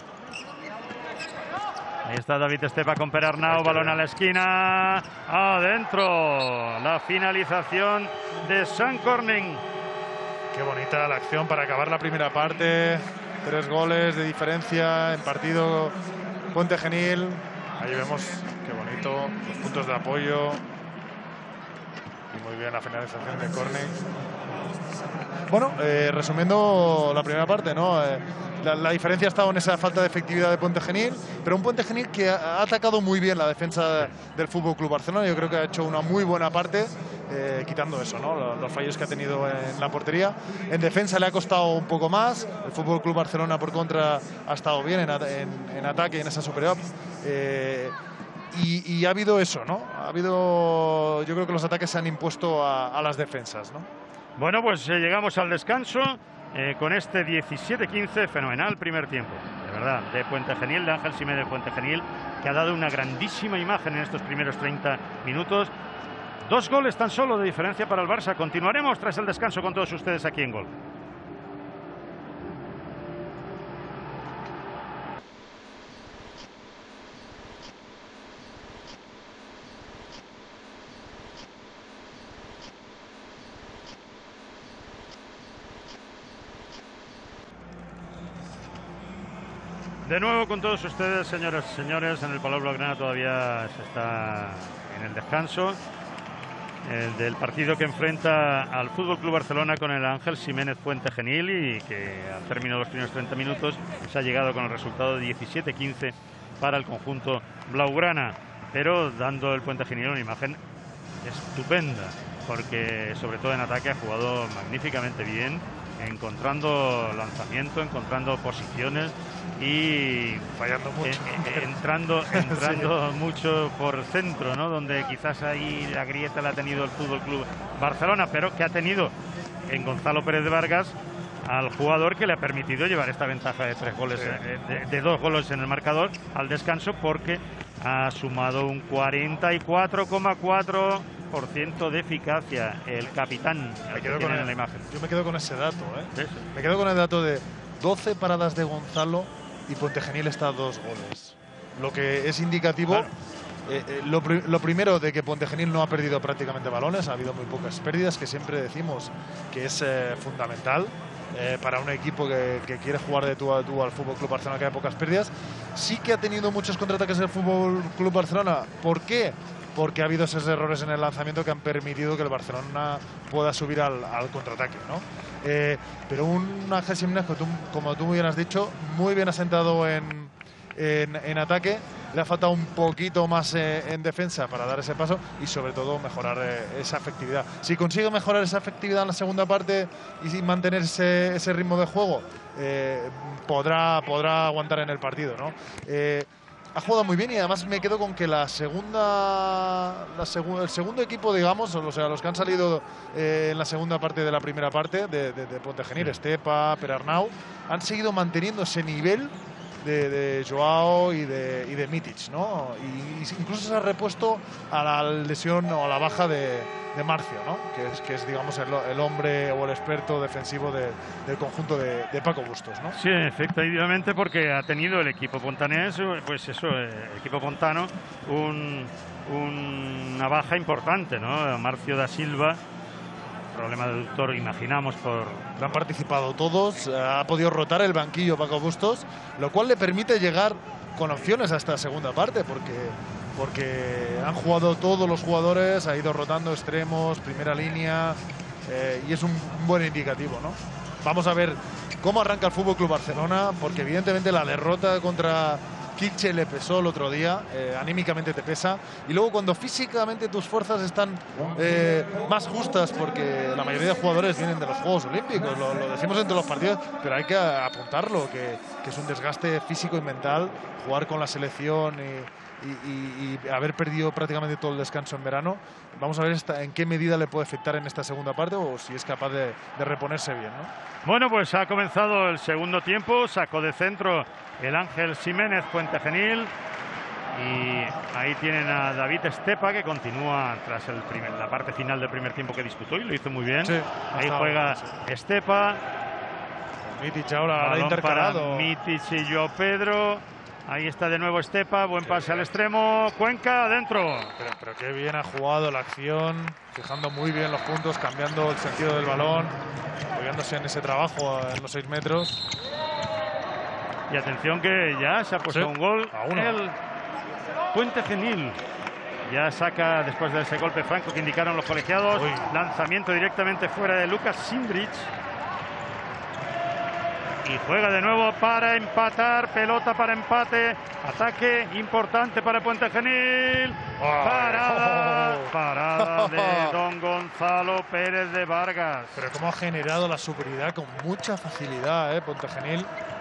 Ahí está David Estepa con Pere Arnau, balón a la esquina, adentro. La finalización de Sean Corning. Qué bonita la acción para acabar la primera parte. 3 goles de diferencia en partido Pontegenil. Ahí vemos qué bonito, los puntos de apoyo. Y muy bien la finalización de Corning. Bueno, resumiendo la primera parte, ¿no? La diferencia ha estado en esa falta de efectividad de Pontegenil, pero un Pontegenil que ha atacado muy bien la defensa del FC Barcelona. Yo creo que ha hecho una muy buena parte, quitando eso, ¿no? Los fallos que ha tenido en la portería. En defensa le ha costado un poco más. El FC Barcelona, por contra, ha estado bien en ataque, en esa superior. Y ha habido eso, ¿no? Yo creo que los ataques se han impuesto a las defensas, ¿no? Bueno, pues llegamos al descanso con este 17-15, fenomenal primer tiempo, de verdad, de Puentegenil, de Ángel Siménez de Puentegenil, que ha dado una grandísima imagen en estos primeros 30 minutos. 2 goles tan solo de diferencia para el Barça. Continuaremos tras el descanso con todos ustedes aquí en Gol. De nuevo con todos ustedes, señoras y señores, en el Palau Blaugrana todavía se está en el descanso del partido que enfrenta al FC Barcelona con el Ángel Siménez Puentegenil, y que al término de los primeros 30 minutos se ha llegado con el resultado de 17-15 para el conjunto blaugrana, pero dando el Puentegenil una imagen estupenda, porque sobre todo en ataque ha jugado magníficamente bien, encontrando lanzamiento, encontrando posiciones y fallando mucho, entrando mucho por centro, ¿no? Donde quizás ahí la grieta la ha tenido el FC Barcelona, pero que ha tenido en Gonzalo Pérez de Vargas al jugador que le ha permitido llevar esta ventaja de 3 goles, de 2 goles en el marcador al descanso, porque ha sumado un 44,4% de eficacia el capitán. En la imagen. Yo me quedo con ese dato, Sí. Me quedo con el dato de 12 paradas de Gonzalo y Puentegenil está a 2 goles. Lo que es indicativo, claro. Lo primero, de que Puentegenil no ha perdido prácticamente balones, ha habido muy pocas pérdidas, que siempre decimos que es fundamental para un equipo que quiere jugar de tú a tú al FC Barcelona, que hay pocas pérdidas. Sí que ha tenido muchos contraataques el FC Barcelona. ¿Por qué? porque ha habido esos errores en el lanzamiento que han permitido que el Barcelona pueda subir al contraataque, ¿no? Pero un Ángel Jiménez, como tú muy bien has dicho, muy bien asentado en ataque. Le ha faltado un poquito más en defensa para dar ese paso y sobre todo mejorar esa efectividad. Si consigue mejorar esa efectividad en la segunda parte y mantener ese ritmo de juego, podrá aguantar en el partido, ¿no? Ha jugado muy bien y además me quedo con que el segundo equipo, digamos, o sea, los que han salido en la segunda parte de la primera parte de Pontegenil, Estepa, Perarnau, han seguido manteniendo ese nivel de Joao y de Mitic, ¿no? Y incluso se ha repuesto a la lesión o a la baja de Marcio, ¿no? Que es digamos, el hombre o el experto defensivo del conjunto de Paco Bustos, ¿no? Sí, efectivamente, porque ha tenido el equipo pontanés, pues eso, el equipo pontano, una baja importante, ¿no? Marcio da Silva, problema de doctor, imaginamos, Le han participado todos, ha podido rotar el banquillo Paco Bustos, lo cual le permite llegar con opciones a esta segunda parte, porque han jugado todos los jugadores, ha ido rotando extremos, primera línea, y es un buen indicativo, ¿no? Vamos a ver cómo arranca el Fútbol Club Barcelona, porque evidentemente la derrota contra Kielce le pesó el otro día, anímicamente te pesa, y luego cuando físicamente tus fuerzas están más justas, porque la mayoría de jugadores vienen de los Juegos Olímpicos, lo decimos entre los partidos, pero hay que apuntarlo, que es un desgaste físico y mental jugar con la selección y haber perdido prácticamente todo el descanso en verano. Vamos a ver en qué medida le puede afectar en esta segunda parte o si es capaz de reponerse bien, ¿no? Bueno, pues ha comenzado el segundo tiempo, sacó de centro el Ángel Jiménez Puentegenil y ahí tienen a David Estepa, que continúa tras la parte final del primer tiempo que disputó y lo hizo muy bien. Sí, ahí juega Estepa. Mitic ahora ha intercalado. Para Mitic y Joao Pedro. Ahí está de nuevo Estepa, buen pase al extremo, Cuenca adentro. Pero qué bien ha jugado la acción, fijando muy bien los puntos, cambiando el sentido del balón, apoyándose en ese trabajo en los 6 metros. Y atención que ya se ha puesto un gol a uno. El Puentegenil. Ya saca después de ese golpe franco que indicaron los colegiados. Lanzamiento directamente fuera de Lucas Sindrich. Y juega de nuevo para empatar, pelota para empate, ataque importante para Puentegenil. Parada de don Gonzalo Pérez de Vargas. Pero cómo ha generado la superioridad con mucha facilidad, Puentegenil.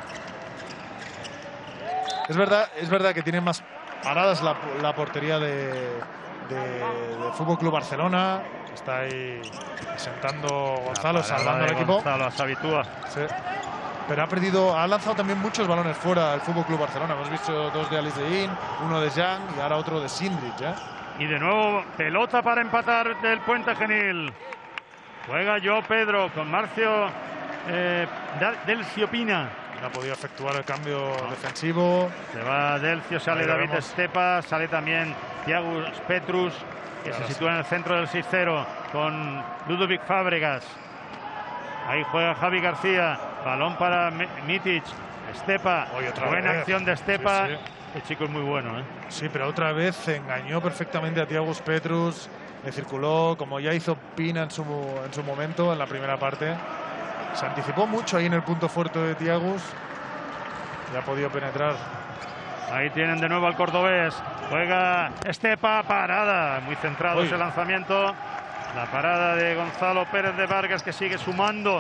Es verdad que tiene más paradas la portería de Fútbol Club Barcelona. Está ahí sentando Gonzalo, salvando al equipo. Gonzalo se habitúa. Sí. Pero ha lanzado también muchos balones fuera el Fútbol Club Barcelona. Hemos visto 2 de Alice Dein, uno de Jan y ahora otro de Sindrich, ¿eh? Y de nuevo pelota para empatar del Puentegenil. Juega Joao Pedro con Marcio Delcio Pina. No ha podido efectuar el cambio defensivo. Se va Delcio, sale David Estepa, sale también Thiago Petrus, que se sitúa en el centro del 6-0 con Ludovic Fábregas. Ahí juega Javi García, balón para Mitic, Estepa, buena acción de Estepa. Sí. El chico es muy bueno, ¿eh? Sí, pero otra vez engañó perfectamente a Thiago Petrus, le circuló como ya hizo Pina en su momento en la primera parte. Se anticipó mucho ahí en el punto fuerte de Thiago y ha podido penetrar. Ahí tienen de nuevo al cordobés, juega Estepa, parada, muy centrado ese lanzamiento. La parada de Gonzalo Pérez de Vargas, que sigue sumando.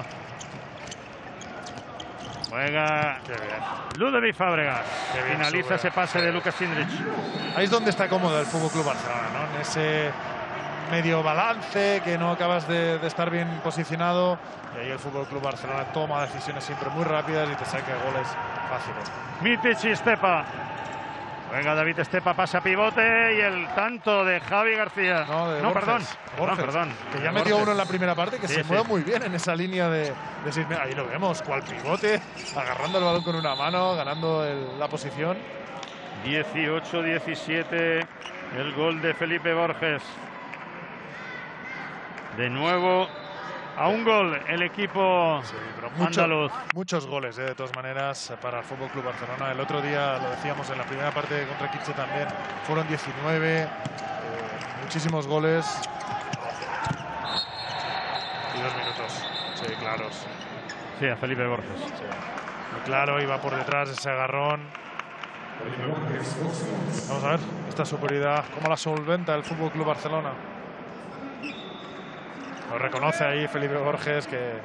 Juega Ludovic Fábregas. Finaliza ese pase de Lucas Sindrich. Ahí es donde está cómodo el Fútbol Club Barcelona, ¿no? En ese medio balance, que no acabas de estar bien posicionado. Y ahí el Fútbol Club Barcelona toma decisiones siempre muy rápidas y te saca goles fáciles. Mitic y Estepa. Venga, David Estepa, pasa pivote y el tanto de Javi García. No, perdón. Que ya metió uno en la primera parte, que se mueve muy bien en esa línea de 6 metros. Ahí lo vemos, cual pivote, agarrando el balón con una mano, ganando la posición. 18-17, el gol de Felipe Borges. De nuevo a un gol el equipo andaluz. Muchos goles, de todas maneras, para el Fútbol Club Barcelona. El otro día, lo decíamos en la primera parte contra Kielce también, fueron 19. muchísimos goles. Y 2 minutos, sí, claros. Sí, a Felipe Borges. Sí. Muy claro, iba por detrás ese agarrón. Vamos a ver esta superioridad, cómo la solventa el Fútbol Club Barcelona. Lo reconoce ahí Felipe Borges, que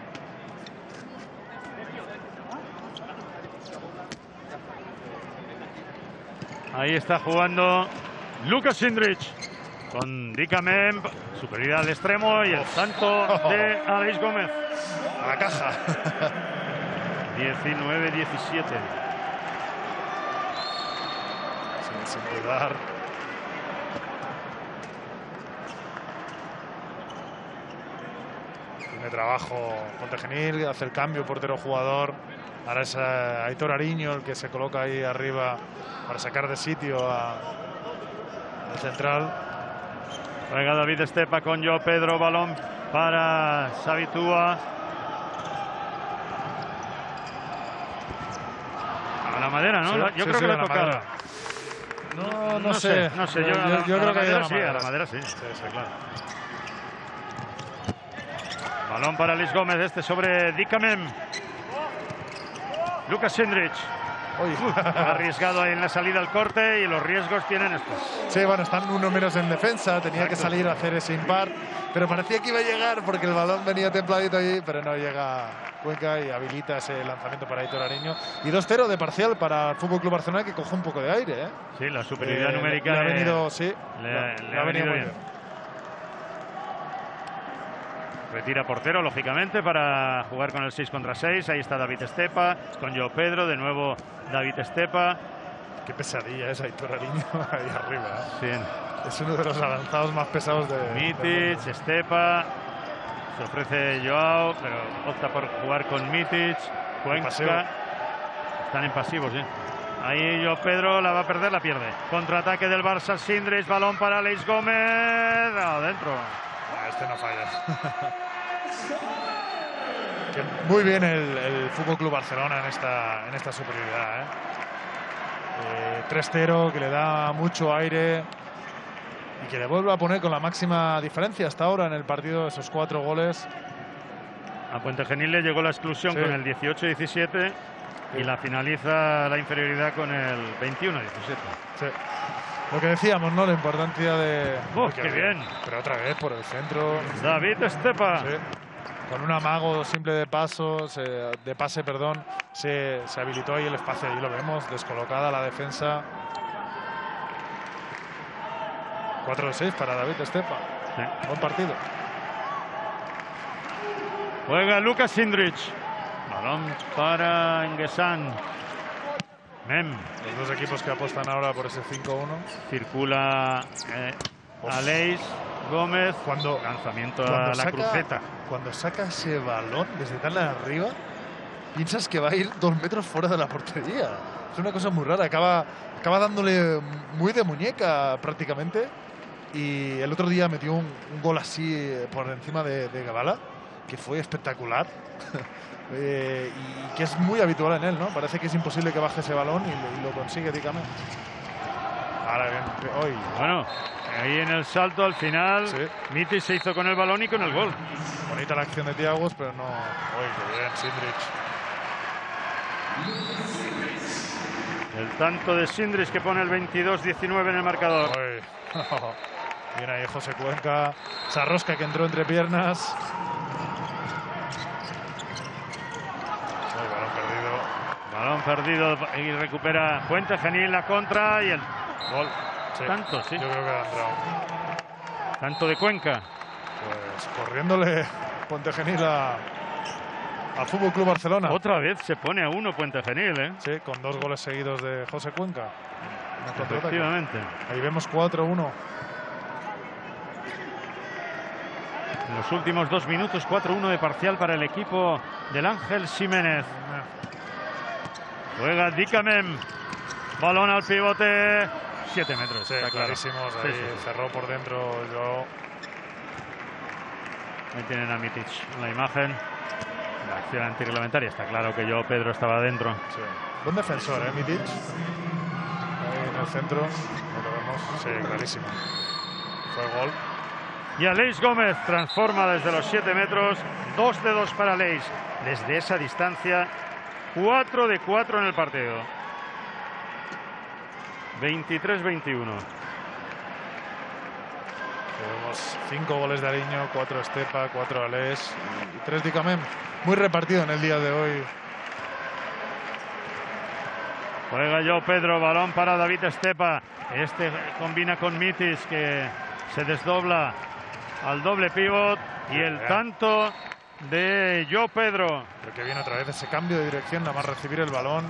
ahí está jugando Luka Šindrić con Dicamem, superioridad al extremo y el salto de Aleix Gómez. a la caja. 19-17. Sin dudar. Tiene trabajo Pontegenil, hace el cambio portero-jugador. Ahora es Aitor Ariño el que se coloca ahí arriba para sacar de sitio al central. Juega David Estepa con Joao Pedro, balón para Sabitúa. A la madera, ¿no? Sí, Yo sí, creo sí, que le a la tocaba. madera. No sé. No sé, Yo creo que ha ido a la sí, a la madera. madera sí. Sí, claro. Balón para Aleix Gómez, este sobre Dicamem. Luka Šindrić. Arriesgado ahí en la salida al corte y los riesgos tienen estos. Sí, bueno, están uno menos en defensa, tenía que salir a hacer ese impar, pero parecía que iba a llegar porque el balón venía templadito ahí, pero no llega Cuenca y habilita ese lanzamiento para Aitor Ariño. Y 2-0 de parcial para el Fútbol Club Barcelona, que coge un poco de aire, ¿eh? Sí, la superioridad numérica le ha venido, sí, le ha venido muy bien. Retira portero, lógicamente, para jugar con el 6 contra 6. Ahí está David Estepa, con Joao Pedro, de nuevo David Estepa. Qué pesadilla es Aitor Ariño ahí arriba. Sí. Es uno de los avanzados más pesados de... Mitic, Estepa. Se ofrece Joao, pero opta por jugar con Mitic. Cuenca. Están en pasivos, sí. Ahí Joao Pedro la va a perder, la pierde. Contraataque del Barça, Šindrić, balón para Aleix Gómez. Adentro. Este no falla. Muy bien el Fútbol Club Barcelona en esta superioridad, 3-0, que le da mucho aire y que le vuelve a poner con la máxima diferencia hasta ahora en el partido esos 4 goles. A Puentegenil le llegó la exclusión con el 18-17 y la finaliza la inferioridad con el 21-17. Sí. Lo que decíamos, ¿no? La importancia de... ¡Qué bien! Pero otra vez por el centro. David Estepa. Sí. Con un amago simple de pase, se habilitó ahí el espacio. Ahí lo vemos, descolocada la defensa. 4-6 para David Estepa. Sí. Buen partido. Juega Luka Šindrić. Balón para Enguesán. Mem. Los dos equipos que apuestan ahora por ese 5-1. Circula Aleix Gómez. Lanzamiento a la cruceta. Cuando saca ese balón desde tan arriba, piensas que va a ir 2 metros fuera de la portería. Es una cosa muy rara. Acaba dándole muy de muñeca prácticamente. Y el otro día metió un gol así por encima de Gabala, que fue espectacular. Y que es muy habitual en él, ¿no? Parece que es imposible que baje ese balón y lo consigue Dicamem. Ahora bien, hoy. Bueno, ahí en el salto al final, sí. Mitic se hizo con el balón y con el gol. Bonita la acción de Thiagos, pero no. Uy, qué bien, Šindrić. El tanto de Šindrić que pone el 22-19 en el marcador. Uy. Bien ahí José Cuenca. Esa rosca que entró entre piernas. Balón perdido y recupera Puentegenil la contra y el gol. Sí, tanto, sí. Yo creo que ha entrado. Tanto de Cuenca. Pues corriéndole Puentegenil al Fútbol Club Barcelona. Otra vez se pone a 1 Puentegenil, ¿eh? Sí, con 2 goles seguidos de José Cuenca. Efectivamente. Ahí vemos 4-1. En los últimos 2 minutos, 4-1 de parcial para el equipo del Ángel Ximénez. Juega Dicamem. Balón al pivote. 7 metros. Sí, clarísimos. Ahí sí. Cerró por dentro. Ahí tienen a Mitic en la imagen. La acción antirreglamentaria. Está claro que Joao Pedro estaba dentro. Sí. Buen defensor, Mitic. Ahí en el centro. Lo vemos. Sí, clarísimo. Fue gol. Y Aleix Gómez transforma desde los 7 metros. 2 de 2 para Aleix. Desde esa distancia, 4 de 4 en el partido. 23-21. Tenemos 5 goles de Ariño, 4 Estepa, 4 Aleix y 3 Dicamem. Muy repartido en el día de hoy. Juega Joao Pedro, balón para David Estepa. Este combina con Mitic, que se desdobla al doble pívot. Y el tanto de Joao Pedro. Pero que viene otra vez ese cambio de dirección, nada más recibir el balón.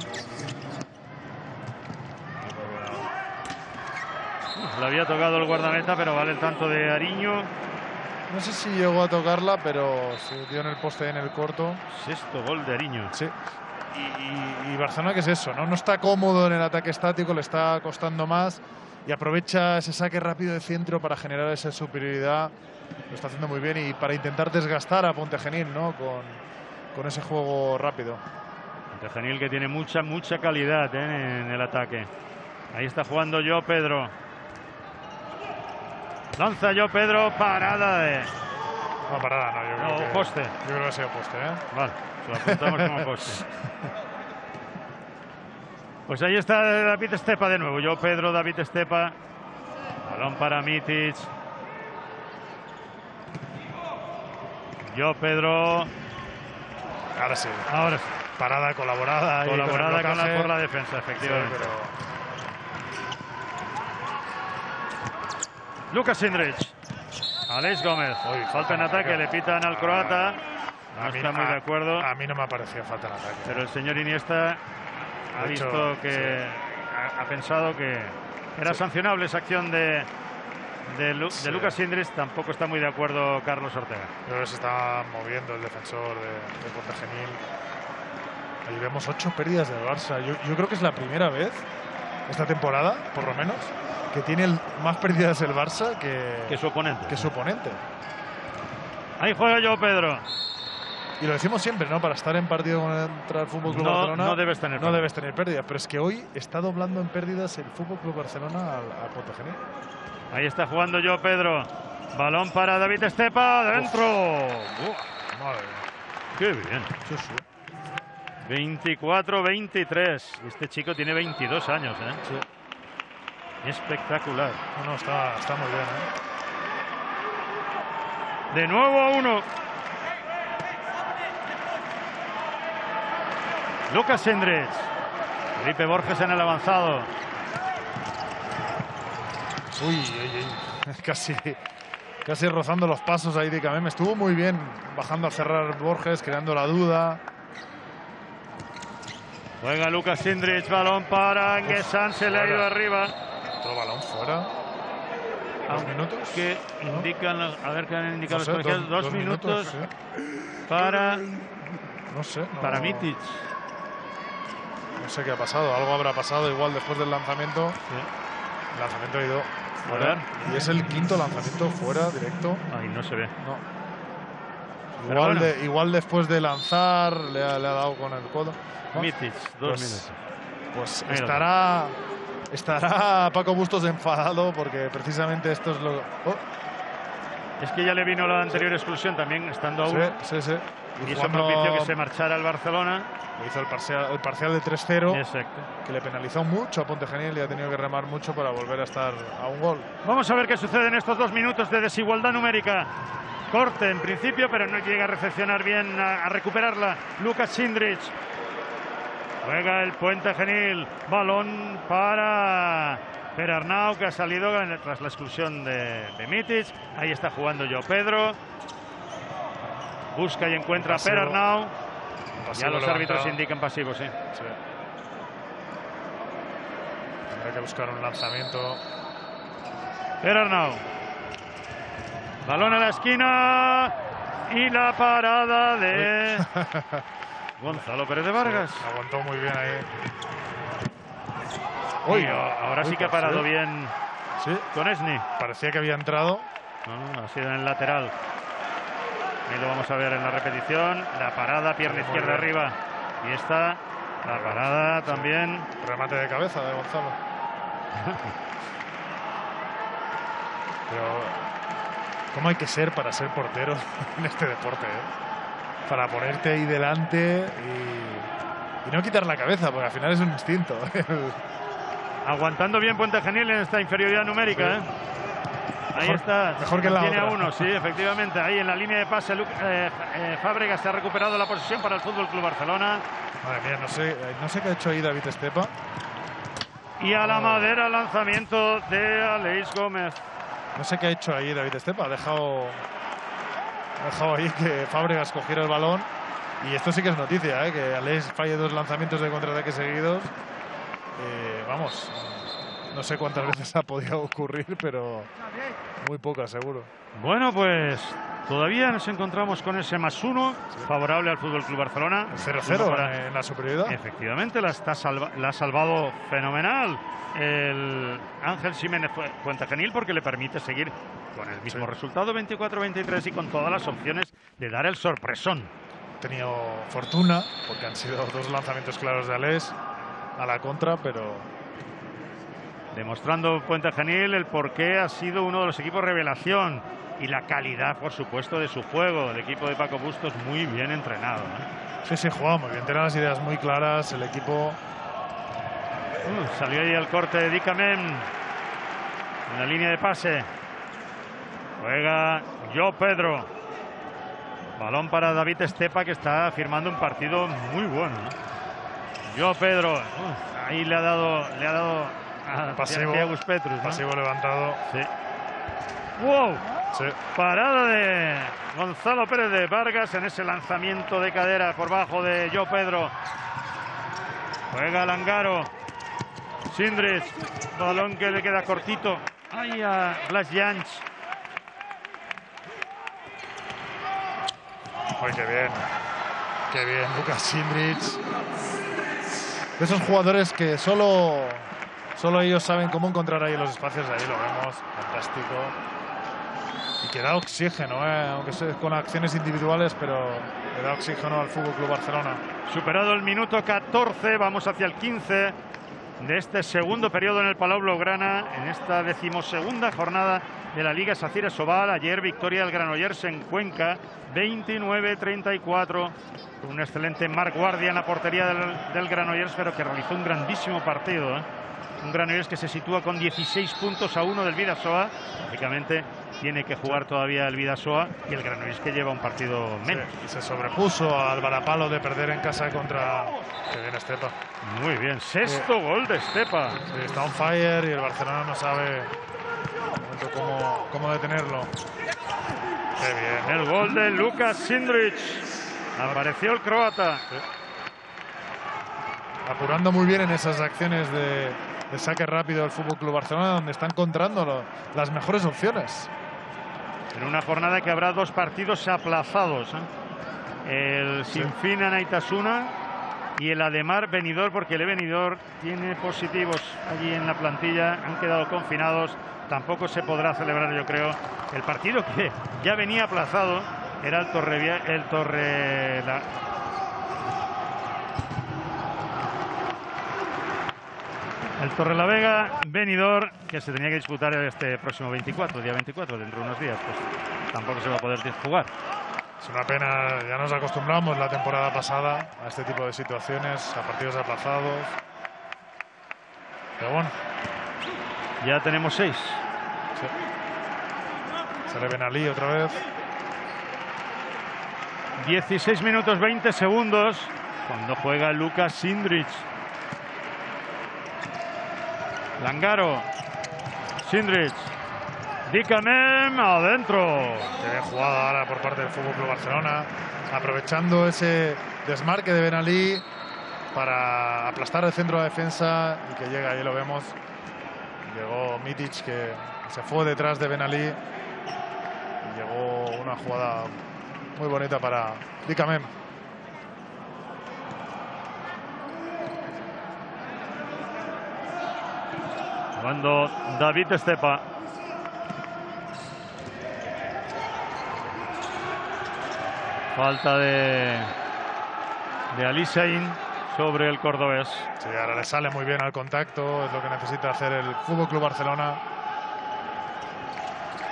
Le había tocado el guardameta, pero vale el tanto de Ariño. No sé si llegó a tocarla, pero se dio en el poste en el corto. 6º gol de Ariño. Sí. Y Barcelona, ¿qué es eso? ¿No? No está cómodo en el ataque estático, le está costando más y aprovecha ese saque rápido de centro para generar esa superioridad. Lo está haciendo muy bien y para intentar desgastar a Ponte Genil, ¿no? Con ese juego rápido. Ponte Genil, que tiene mucha calidad en el ataque. Ahí está jugando Joao Pedro. Lanza Joao Pedro, parada de... No, parada, no, yo creo que... poste. Yo creo que ha sido poste, ¿eh? Vale, lo apuntamos como poste. Pues ahí está David Estepa de nuevo. Joao Pedro, David Estepa. Balón para Mitic. Joao Pedro. Ahora sí. Ahora sí. Parada colaborada. Colaborada por la defensa, efectivamente. Sí, pero... Luka Šindrić. Aleix Gómez. Uy, falta en ataque, le pitan al croata. No está muy de acuerdo. A mí no me ha parecido falta en ataque. Pero el señor Iniesta ha visto que... Sí. Ha pensado que era sancionable esa acción de Luka Šindrić. Tampoco está muy de acuerdo Carlos Ortega. Creo que se está moviendo el defensor de Ponte Genil. Ahí vemos 8 pérdidas del Barça. Yo creo que es la primera vez esta temporada, por lo menos, que tiene más pérdidas el Barça que su oponente. Que su oponente. Ahí juega Joao Pedro. Y lo decimos siempre, ¿no? Para estar en partido contra el FC Barcelona no debes tener pérdidas. Pero es que hoy está doblando en pérdidas el FC Barcelona al Ponte Genil. Ahí está jugando Joao Pedro. Balón para David Estepa. ¡Dentro! Madre mía. ¡Qué bien! Sí, sí. 24-23. Este chico tiene 22 años, ¿eh? Sí. Espectacular. No, está muy bien, ¿eh? De nuevo a 1. Luka Šindrić. Felipe Borges en el avanzado. Uy. Casi rozando los pasos ahí de Dicamem. Estuvo muy bien bajando a cerrar Borges, creando la duda. Juega Luka Šindrić, balón para Nguessan, se le ha ido arriba. Otro balón fuera. 2 minutos. Que indican, a ver qué han indicado No sé, los colegiados. 2 minutos sí. Para para Mitic. No sé qué ha pasado, algo habrá pasado igual después del lanzamiento. Sí. El lanzamiento ha ido fuera. Y es el 5º lanzamiento fuera, directo. Ahí no se ve. No. Igual después de lanzar le ha dado con el codo. ¿No? Mitic, 2 minutos. Pues estará Paco Bustos enfadado porque precisamente esto es lo... Es que ya le vino la anterior expulsión también, estando a 1. Sí. Y eso propició que se marchara al Barcelona. Le hizo el parcial de 3-0. Exacto. Que le penalizó mucho a Ponte Genil y ha tenido que remar mucho para volver a estar a un gol. Vamos a ver qué sucede en estos 2 minutos de desigualdad numérica. Corte en principio, pero no llega a recepcionar bien, a recuperarla Luka Šindrić. Juega el Ponte Genil. Balón para Per Arnau, que ha salido tras la expulsión de Mitic. Ahí está jugando Joao Pedro. Busca y encuentra a Per Arnau. Ya los árbitros indican pasivo, sí. Tendrá que buscar un lanzamiento. Per Arnau. Balón a la esquina. Y la parada de Gonzalo Pérez de Vargas. Sí, aguantó muy bien ahí. Uy, ahora sí que ha parado bien. Sí. Konečný. Parecía que había entrado. No, ha sido en el lateral. Ahí lo vamos a ver en la repetición. La parada, pierna izquierda arriba. Y esta, la parada también. Remate de cabeza de Gonzalo. Pero ¿cómo hay que ser para ser portero en este deporte? Para ponerte ahí delante y no quitar la cabeza, porque al final es un instinto. Aguantando bien Puente Genil en esta inferioridad numérica. Sí. Ahí Mejor, está. Mejor que la Tiene otra. a uno, sí, efectivamente. Ahí en la línea de pase, Fábregas se ha recuperado la posesión para el Fútbol Club Barcelona. Madre mía, no sé qué ha hecho ahí David Estepa. Y a la madera, lanzamiento de Aleix Gómez. No sé qué ha hecho ahí David Estepa. Ha dejado ahí que Fábregas cogiera el balón. Y esto sí que es noticia, que Aleix falle 2 lanzamientos de contraataque seguidos. Vamos, no sé cuántas veces ha podido ocurrir, pero muy pocas seguro. Bueno, pues todavía nos encontramos con ese más 1 favorable al Fútbol Club Barcelona. 0-0 en la superioridad. Efectivamente, la ha salvado fenomenal el Ángel Jiménez Puente Genil, porque le permite seguir con el mismo resultado, 24-23, y con todas las opciones de dar el sorpresón. Ha tenido fortuna, porque han sido 2 lanzamientos claros de Aleix a la contra, pero demostrando Puente Genil el porqué ha sido uno de los equipos revelación y la calidad, por supuesto, de su juego. El equipo de Paco Bustos muy bien entrenado. Sí, jugaba muy bien, tenía las ideas muy claras el equipo. Salió ahí el corte de Dicamem en la línea de pase. Juega Joao Pedro. Balón para David Estepa, que está firmando un partido muy bueno. Joao Pedro. Ahí le ha dado pasivo, Thiagus Petrus, ¿no? Pasivo levantado. Sí. ¡Wow! Sí. Parada de Gonzalo Pérez de Vargas en ese lanzamiento de cadera por bajo de Joao Pedro. Juega Langaro. Sindrich. Balón que le queda cortito. Ahí a Blas Jans. ¡Ay, qué bien! ¡Qué bien, Lucas Sindrich! De esos jugadores que solo ellos saben cómo encontrar ahí los espacios. Ahí lo vemos, fantástico. Y que da oxígeno, aunque sea con acciones individuales, pero le da oxígeno al Fútbol Club Barcelona. Superado el minuto 14, vamos hacia el 15 de este segundo periodo en el Palau Blaugrana, en esta 12ª jornada de la Liga Sacyr Sobal. Ayer victoria del Granollers en Cuenca, 29-34. Un excelente Marc Guardia en la portería del Granollers, pero que realizó un grandísimo partido. Un Granollers que se sitúa con 16 puntos a 1 del Bidasoa. Lógicamente tiene que jugar todavía el Bidasoa, y el Granollers que lleva un partido menos. Sí, y se sobrepuso al varapalo de perder en casa contra... Que viene Estepa. Muy bien, 6º gol de Estepa. Sí, está on fire y el Barcelona no sabe cómo detenerlo. Qué bien. El gol de Lucas Sindrich. Apareció el croata. Sí. Apurando muy bien en esas acciones de saque rápido del Fútbol Club Barcelona, donde está encontrando las mejores opciones. En una jornada que habrá 2 partidos aplazados. El Sinfín Anaitasuna y el Ademar Benidorm, porque el Benidorm tiene positivos allí en la plantilla, han quedado confinados. Tampoco se podrá celebrar, yo creo, el partido que ya venía aplazado. Era el Torrelavega Benidorm, que se tenía que disputar este próximo día 24, dentro de unos días. Pues tampoco se va a poder jugar. Es una pena, ya nos acostumbramos la temporada pasada a este tipo de situaciones, a partidos aplazados. Pero bueno. Ya tenemos 6. Sí. Sale Benalí otra vez. 16 minutos 20 segundos cuando juega Lucas Sindrich. Langaro. Sindrich. Dicamem adentro. Qué bien jugada ahora por parte del Fútbol Club Barcelona, aprovechando ese desmarque de Benalí para aplastar el centro de defensa y que llega, ahí lo vemos. Llegó Mitic, que se fue detrás de Benalí, y llegó una jugada muy bonita para Dicamem. Jugando David Estepa. Falta de Alisain sobre el cordobés. Sí, ahora le sale muy bien al contacto, es lo que necesita hacer el Fútbol Club Barcelona.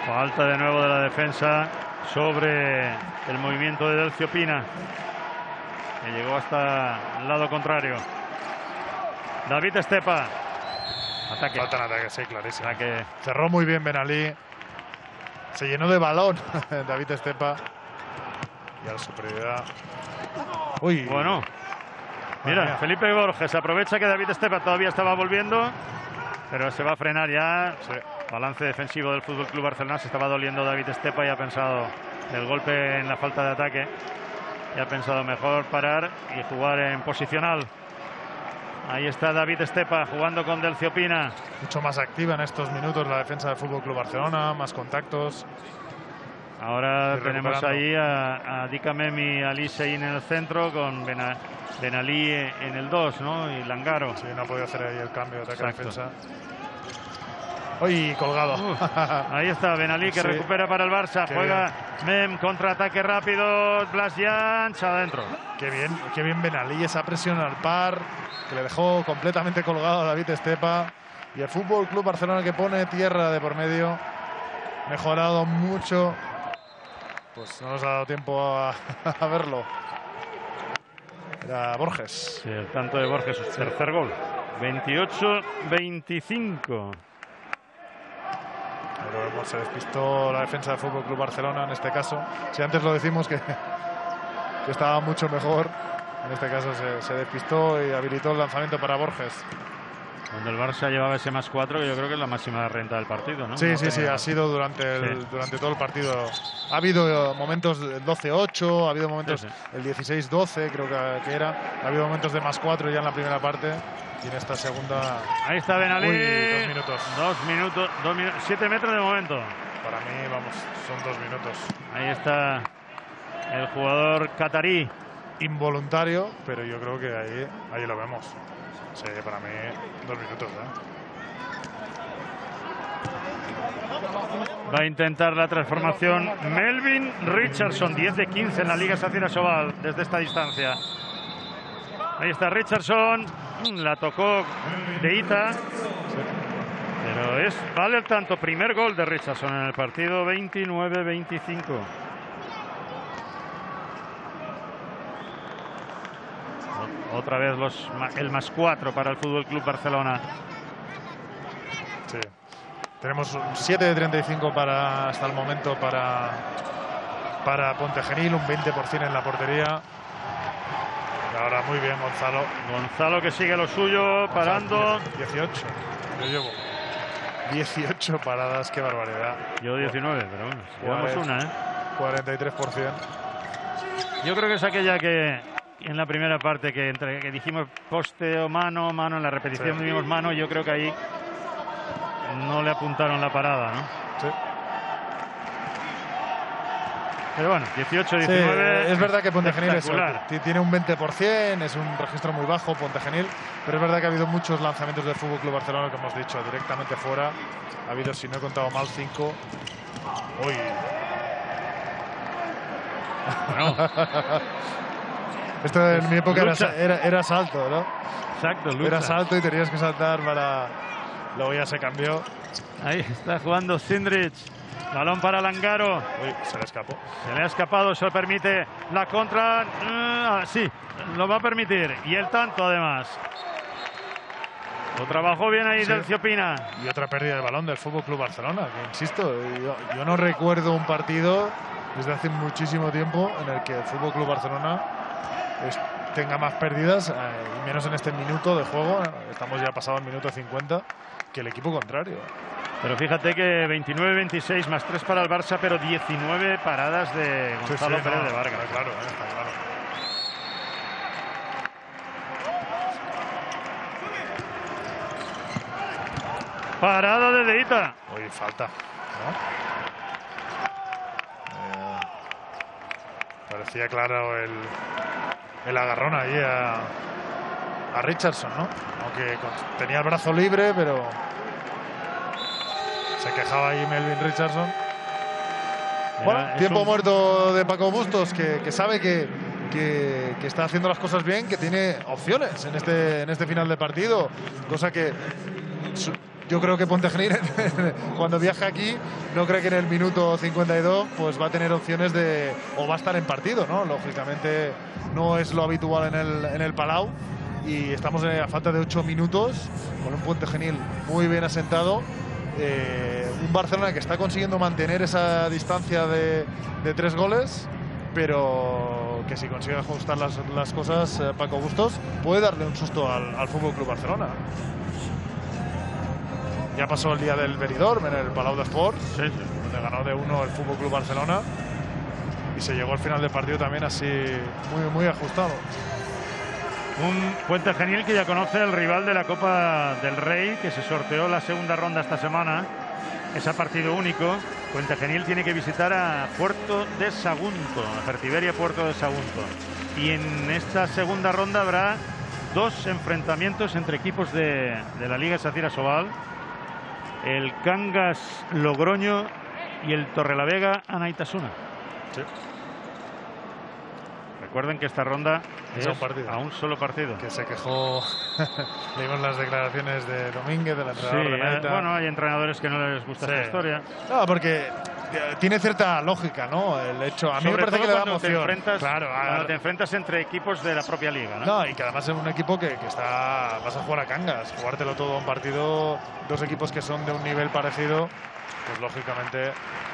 Falta de nuevo de la defensa sobre el movimiento de Delcio Pina, que llegó hasta el lado contrario. David Estepa. Ataque. Falta en ataque, sí, clarísimo. Ataque. Cerró muy bien Benalí. Se llenó de balón David Estepa. Y a la superioridad. Uy. Bueno. Mira, Felipe Borges aprovecha que David Estepa todavía estaba volviendo, pero se va a frenar ya. Sí. Balance defensivo del Fútbol Club Barcelona. Se estaba doliendo David Estepa y ha pensado el golpe en la falta de ataque. Y ha pensado mejor parar y jugar en posicional. Ahí está David Estepa jugando con Delcio Pina. Mucho más activa en estos minutos la defensa del Fútbol Club Barcelona, más contactos. Ahora tenemos ahí a Dicamem y Ali Sein en el centro, con Benalí en el 2, ¿no? Y Langaro. Sí, no ha podido hacer ahí el cambio de ataque-defensa. Uy, colgado. Ahí está Benalí, que recupera para el Barça. Juega Mem, contraataque rápido. Blas Jans adentro. Qué bien Benalí, esa presión al par, que le dejó completamente colgado a David Estepa. Y el Fútbol Club Barcelona, que pone tierra de por medio, mejorado mucho. Pues no nos ha dado tiempo a verlo. Era Borges. Sí, el tanto de Borges, su tercer gol. 28-25. Pero se despistó la defensa del Fútbol Club Barcelona en este caso. Si antes lo decimos que estaba mucho mejor, en este caso se despistó y habilitó el lanzamiento para Borges. Cuando el Barça llevaba ese +4, que yo creo que es la máxima renta del partido, ¿no? Sí, sí, ha sido durante todo el partido. Ha habido momentos del 12-8, ha habido momentos el 16-12, creo que era. Ha habido momentos de +4 ya en la primera parte. Y en esta segunda... Ahí está Benalí. 2 minutos. 2 minutos, 7 metros de momento. Para mí, vamos, son 2 minutos. Ahí está el jugador catarí. Involuntario, pero yo creo que ahí lo vemos. Sí, para mí 2 minutos. Va a intentar la transformación Melvin Richardson, 10 de 15 en la Liga Sacira Sobal desde esta distancia. Ahí está Richardson, la tocó Deita, pero vale el tanto. Primer gol de Richardson en el partido, 29-25. Otra vez el +4 para el Fútbol Club Barcelona. Sí. Tenemos 7 de 35 hasta el momento para Pontegenil, un 20% en la portería. Y ahora muy bien Gonzalo. Gonzalo, que sigue lo suyo, parando. 18. Yo llevo 18 paradas, qué barbaridad. Yo 19, pero bueno, llevamos una, 43%. Yo creo que es aquella que en la primera parte que dijimos poste o mano, en la repetición vimos mano. Yo creo que ahí no le apuntaron la parada, ¿no? Sí. Pero bueno, 18-19. Sí, es verdad que Pontegenil tiene un 20%, es un registro muy bajo Pontegenil, pero es verdad que ha habido muchos lanzamientos del Fútbol Club Barcelona, que hemos dicho, directamente fuera. Ha habido, si no he contado mal, 5. Uy. Bueno. Esto en mi época era salto, ¿no? Exacto, lucha. Era salto y tenías que saltar para... Luego ya se cambió. Ahí está jugando Sindrich. Balón para Langaro. Uy, se le escapó. Se le ha escapado, se lo permite la contra. Sí, lo va a permitir. Y el tanto, además. Lo trabajó bien ahí Delcio Pina. Y otra pérdida de balón del Fútbol Club Barcelona, que insisto, yo no recuerdo un partido desde hace muchísimo tiempo en el que el Fútbol Club Barcelona tenga más pérdidas, y menos en este minuto de juego. Estamos ya pasado el minuto 50, que el equipo contrario. Pero fíjate que 29-26 +3 para el Barça, pero 19 paradas de Gonzalo Pérez de Vargas. Claro, está claro. Parada de Deita. Uy, falta, ¿no? Parecía claro el agarrón ahí a Richardson, ¿no? Aunque tenía el brazo libre, pero se quejaba ahí Melvin Richardson. Bueno, tiempo muerto de Paco Bustos, que sabe que está haciendo las cosas bien, que tiene opciones en este final de partido, cosa que yo creo que Pontegenil cuando viaja aquí no cree que en el minuto 52 pues va a tener opciones de, o va a estar en partido, ¿no? Lógicamente no es lo habitual en el Palau, y estamos a falta de 8 minutos con un Puente Genil muy bien asentado. Un Barcelona que está consiguiendo mantener esa distancia de 3 goles, pero que si consigue ajustar las cosas, Paco Bustos puede darle un susto al Fútbol Club Barcelona. Ya pasó el día del Benidorm en el Palau de Sports, Sí. donde ganó de 1 el Fútbol Club Barcelona, y se llegó al final del partido también así muy ajustado. Un Puente Genil que ya conoce el rival de la Copa del Rey, que se sorteó la segunda ronda esta semana. Es a partido único. Puente Genil tiene que visitar a Puerto de Sagunto, a Fertiberia Puerto de Sagunto. Y en esta segunda ronda habrá 2 enfrentamientos entre equipos de la Liga Sacyr Sobal: el Cangas Logroño y el Torrelavega Anaitasuna. Sí. Recuerden que esta ronda es a un solo partido. Que se quejó, leímos las declaraciones de Domínguez, del entrenador de Naita. Bueno, hay entrenadores que no les gusta esta historia. No, porque tiene cierta lógica, ¿no? El hecho, a mí me parece que le da emoción. Cuando te enfrentas entre equipos de la propia liga, ¿no? No, y que además es un equipo que vas a jugar a Cangas, jugártelo todo a un partido, 2 equipos que son de un nivel parecido, pues lógicamente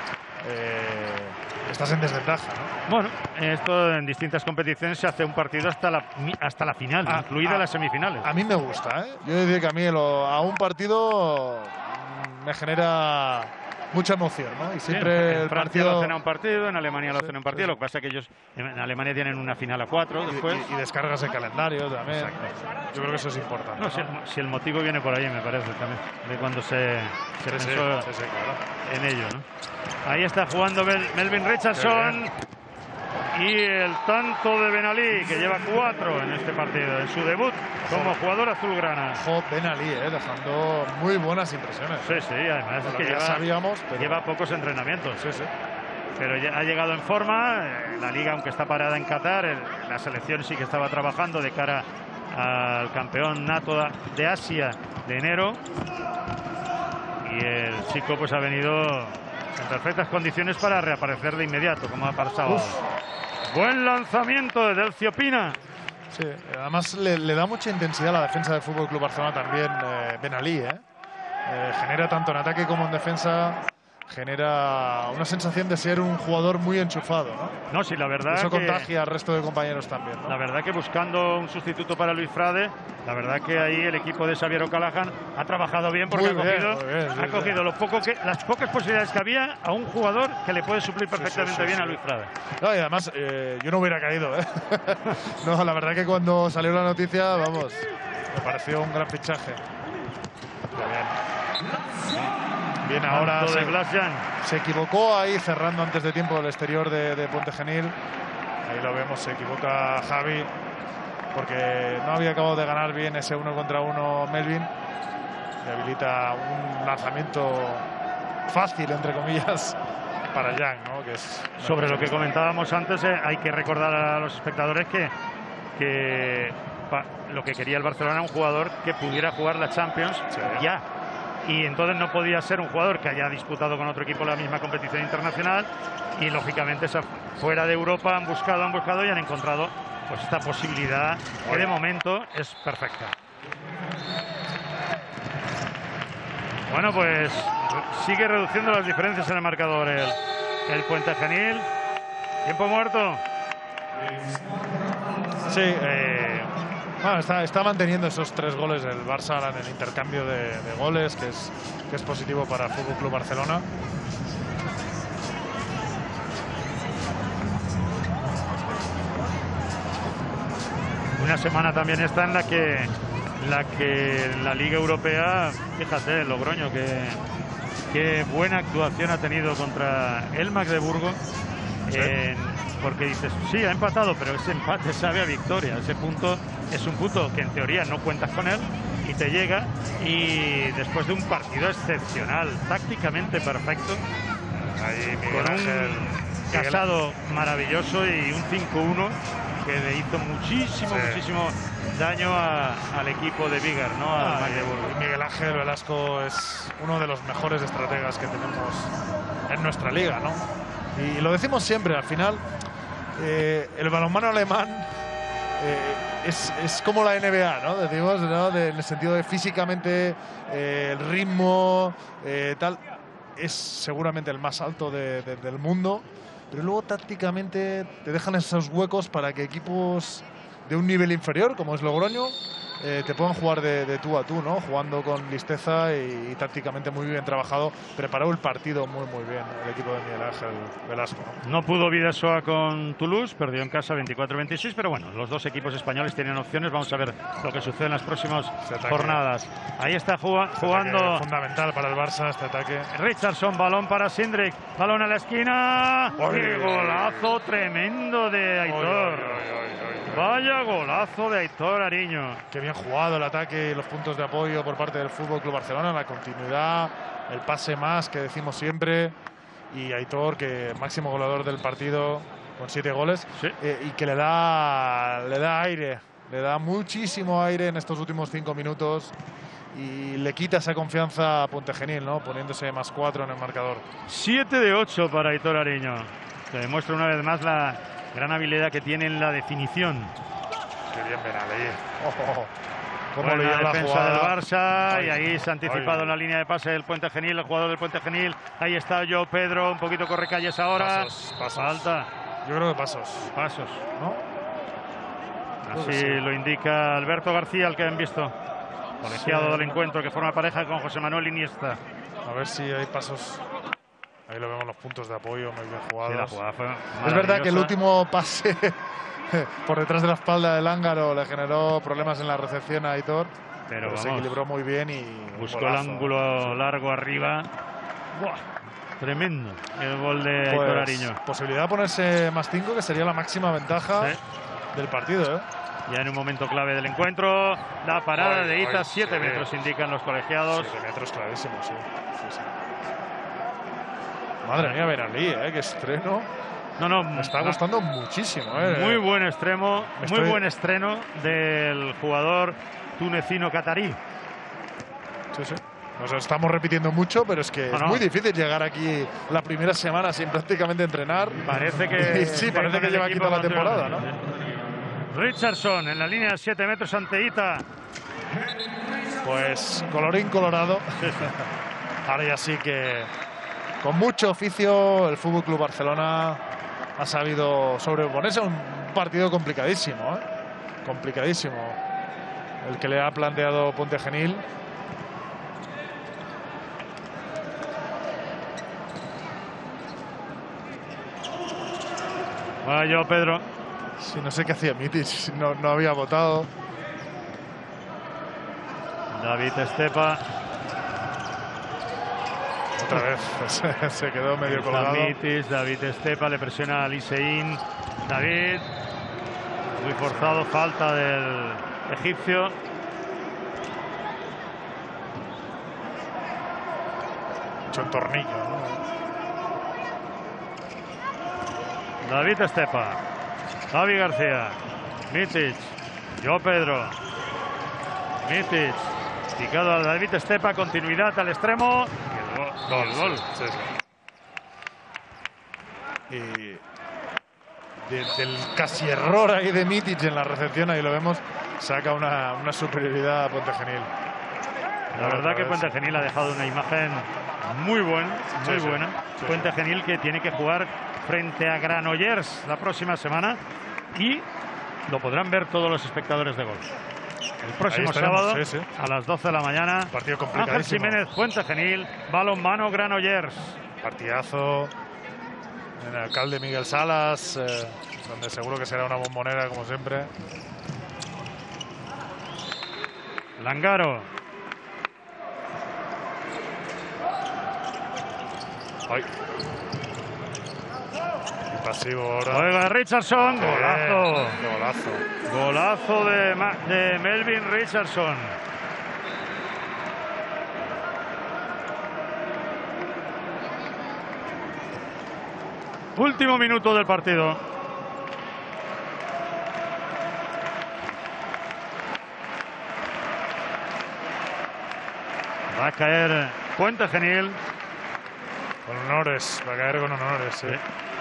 estás en desventaja, ¿no? Bueno, esto en distintas competiciones se hace un partido hasta la final, incluida las semifinales. A mí me gusta, ¿eh? Yo diría que a mí a un partido me genera mucha emoción, ¿no? Y siempre en Francia lo hacen a un partido, en Alemania lo hacen a un partido. Lo que pasa es que ellos en Alemania tienen una final a 4 después. Y descargas el calendario también. Exacto. Yo creo que eso es importante. No, ¿no? si el motivo viene por ahí, me parece también, de cuando se pensó claro. en ello, ¿no? Ahí está jugando Melvin Richardson. Y el tanto de Ben-Ali, que lleva 4 en este partido, en su debut como jugador azulgrana. Ben-Ali, dejando muy buenas impresiones. Sí, además es que ya sabíamos, pero lleva pocos entrenamientos. Sí. Pero ya ha llegado en forma. La liga, aunque está parada en Qatar, la selección sí que estaba trabajando de cara al campeón nato de Asia de enero. Y el chico pues ha venido en perfectas condiciones para reaparecer de inmediato, como ha pasado. Buen lanzamiento de Delcio Pina. Sí, además le da mucha intensidad a la defensa del Fútbol Club Barcelona también Ben-Ali. Genera tanto en ataque como en defensa. Genera una sensación de ser un jugador muy enchufado, ¿no? No, sí, la verdad. Eso contagia al resto de compañeros también, ¿no? La verdad que buscando un sustituto para Luis Frade, la verdad que ahí el equipo de Xavier O'Callaghan ha trabajado bien porque ha cogido las pocas posibilidades que había a un jugador que le puede suplir perfectamente bien a Luis Frade. No, y además yo no hubiera caído, No, la verdad que cuando salió la noticia, vamos, me pareció un gran fichaje. Bien, ahora se equivocó ahí cerrando antes de tiempo el exterior de Puente Genil. Ahí lo vemos, se equivoca Javi porque no había acabado de ganar bien ese 1 contra 1 Melvin. Le habilita un lanzamiento fácil, entre comillas, para Yang, ¿no? Que es sobre lo que comentábamos antes, hay que recordar a los espectadores que lo que quería el Barcelona era un jugador que pudiera jugar la Champions ya. Y entonces no podía ser un jugador que haya disputado con otro equipo la misma competición internacional, y lógicamente fuera de Europa han buscado y han encontrado pues esta posibilidad que de momento es perfecta. Bueno, pues sigue reduciendo las diferencias en el marcador el Puente Genil. Tiempo muerto. Sí, bueno, está manteniendo esos 3 goles del Barça en el intercambio de goles, que es positivo para el Fútbol Club Barcelona. Una semana también está en la que la Liga Europea, fíjate, el Logroño, que buena actuación ha tenido contra el Magdeburgo. Porque dices, sí, ha empatado, pero ese empate sabe a victoria. Ese punto es un punto que en teoría no cuentas con él y te llega. Y después de un partido excepcional, tácticamente perfecto, con un Casado maravilloso y un 5-1 que le hizo muchísimo daño al equipo de Vigar, ¿no? Al Magdeburgo. Miguel Ángel Velasco es uno de los mejores estrategas que tenemos en nuestra liga, ¿no? Y lo decimos siempre, al final, el balonmano alemán es como la NBA, ¿no? Decimos, ¿no? En el sentido de físicamente, el ritmo, tal, es seguramente el más alto del mundo, pero luego tácticamente te dejan esos huecos para que equipos de un nivel inferior, como es Logroño, te puedan jugar de tú a tú, ¿no? Jugando con listeza y tácticamente muy bien trabajado. Preparó el partido muy bien el equipo de Miguel Ángel Velasco, ¿no? No pudo Bidasoa con Toulouse, perdió en casa 24-26, pero bueno, los dos equipos españoles tienen opciones. Vamos a ver lo que sucede en las próximas jornadas. Ahí está jugando. Fundamental para el Barça este ataque. Richardson, balón para Sindrick, balón a la esquina. ¡Qué golazo tremendo de Aitor! Vaya golazo de Aitor Ariño. Qué bien jugado el ataque y los puntos de apoyo por parte del FC Barcelona, la continuidad, el pase más que decimos siempre, y Aitor, que máximo goleador del partido con 7 goles, sí. Y que le da aire, le da muchísimo aire en estos últimos 5 minutos y le quita esa confianza a Puentegenil, ¿no? Poniéndose +4 en el marcador. 7 de 8 para Aitor Ariño, que demuestra una vez más la gran habilidad que tiene en la definición. Qué bien Benalí. Buena defensa del Barça, y ahí se ha anticipado en la línea de pase del Puentegenil, el jugador del Puentegenil. Ahí está Joao Pedro, un poquito correcalles ahora. Pasos. Falta. Yo creo que pasos, ¿no? Así lo indica Alberto García, el que han visto. Colegiado del encuentro, que forma pareja con José Manuel Iniesta. A ver si hay pasos. Ahí lo vemos, los puntos de apoyo muy bien jugados. Sí, la jugada fue es verdad que el último pase por detrás de la espalda del Ángaro le generó problemas en la recepción a Aitor, pero se equilibró muy bien y buscó el ángulo largo arriba. ¡Buah! Tremendo el gol de Aitor Ariño. Posibilidad de ponerse +5, que sería la máxima ventaja del partido, ¿eh? Ya en un momento clave del encuentro, la parada de Ita, 7 metros indican los colegiados. 7 metros clarísimo, sí. Madre mía, Benalí, qué estreno. No, me está gustando muchísimo. Muy buen extremo, buen estreno del jugador tunecino catarí. Sí. Nos estamos repitiendo mucho, pero es que es muy difícil llegar aquí la primera semana sin prácticamente entrenar. Parece que sí, parece que lleva aquí toda la temporada, ¿no? Richardson en la línea de 7 metros ante Ita. Pues colorín colorado. Ahora ya sí que con mucho oficio el FC Barcelona ha sabido sobreponerse a un partido complicadísimo, complicadísimo el que le ha planteado Puentegenil. Vaya Pedro. Sí, no sé qué hacía Mitic, no había votado. David Estepa. Otra vez se quedó medio colgado. Mitic, David Estepa le presiona a Liseín. David, muy forzado, falta del egipcio. Mucho en tornillo, ¿no? David Estepa, Javi García, Mitic, Joao Pedro, Mitic, picado a David Estepa, continuidad al extremo. El gol. Sí. Y del casi error ahí de Mitic en la recepción, ahí lo vemos, saca una superioridad a Puentegenil. La verdad que Puentegenil ha dejado una imagen muy buena. Puentegenil que tiene que jugar frente a Granollers la próxima semana y lo podrán ver todos los espectadores de Gol. El próximo sábado a las 12 de la mañana. Partido complicadísimo. Ángel Jiménez, Puentegenil, balonmano Granollers. Partidazo en el alcalde Miguel Salas, donde seguro que será una bombonera como siempre. Langaro. Ay. Pasivo ahora. Juega Richardson. Golazo. Golazo de Melvin Richardson. Último minuto del partido. Va a caer Puentegenil. Con honores, va a caer con honores, sí.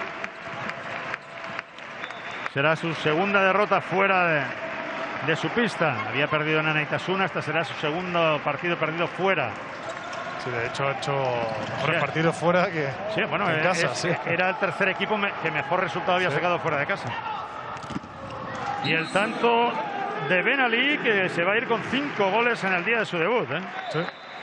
Será su segunda derrota fuera de su pista. Había perdido en Anaitasuna, esta será su segundo partido perdido fuera. Sí, de hecho ha hecho mejores partidos fuera que en casa. Era el tercer equipo que mejor resultado había sacado fuera de casa. Y el tanto de Ben Ali, que se va a ir con 5 goles en el día de su debut. Sí.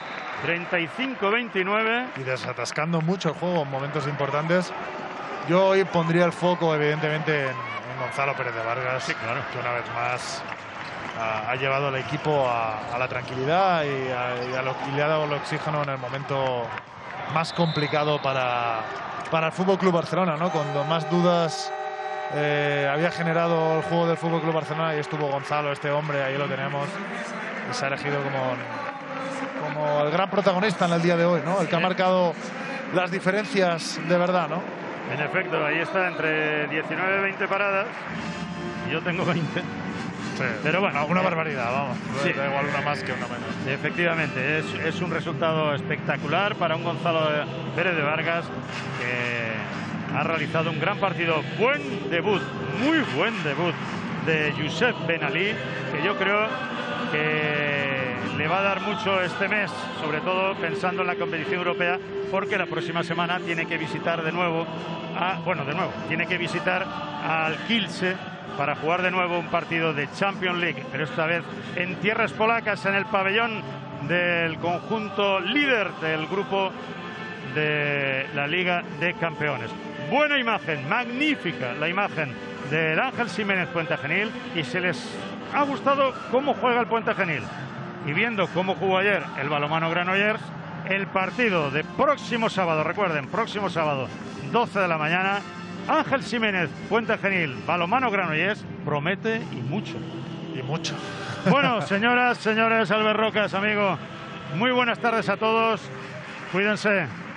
35-29. Y desatascando mucho el juego en momentos importantes. Yo hoy pondría el foco, evidentemente, en Gonzalo Pérez de Vargas, que una vez más ha llevado al equipo a la tranquilidad y le ha dado el oxígeno en el momento más complicado para el Fútbol Club Barcelona, ¿no? Cuando más dudas había generado el juego del Fútbol Club Barcelona, y estuvo Gonzalo, este hombre, ahí lo tenemos, y se ha elegido como el gran protagonista en el día de hoy, ¿no? El que ha marcado las diferencias de verdad, ¿no? En efecto, ahí está, entre 19 y 20 paradas. Y yo tengo 20. Sí, pero bueno, una barbaridad, vamos. Sí. Da igual una más que una menos. Efectivamente, es un resultado espectacular para un Gonzalo Pérez de Vargas, que ha realizado un gran partido. Buen debut, muy buen debut de Youssef Ben Ali, que yo creo que le va a dar mucho este mes, sobre todo pensando en la competición europea, porque la próxima semana tiene que visitar tiene que visitar al Kielce para jugar de nuevo un partido de Champions League, pero esta vez en tierras polacas, en el pabellón del conjunto líder del grupo de la Liga de Campeones. Buena imagen, magnífica la imagen del Ángel Jiménez Puente Genil, y se les ha gustado cómo juega el Puente Genil. Y viendo cómo jugó ayer el balonmano Granollers, el partido de próximo sábado, recuerden, próximo sábado, 12 de la mañana, Ángel Jiménez Puente Genil, balonmano Granollers, promete y mucho. Y mucho. Bueno, señoras, señores, Albert Rocas, amigo, muy buenas tardes a todos. Cuídense.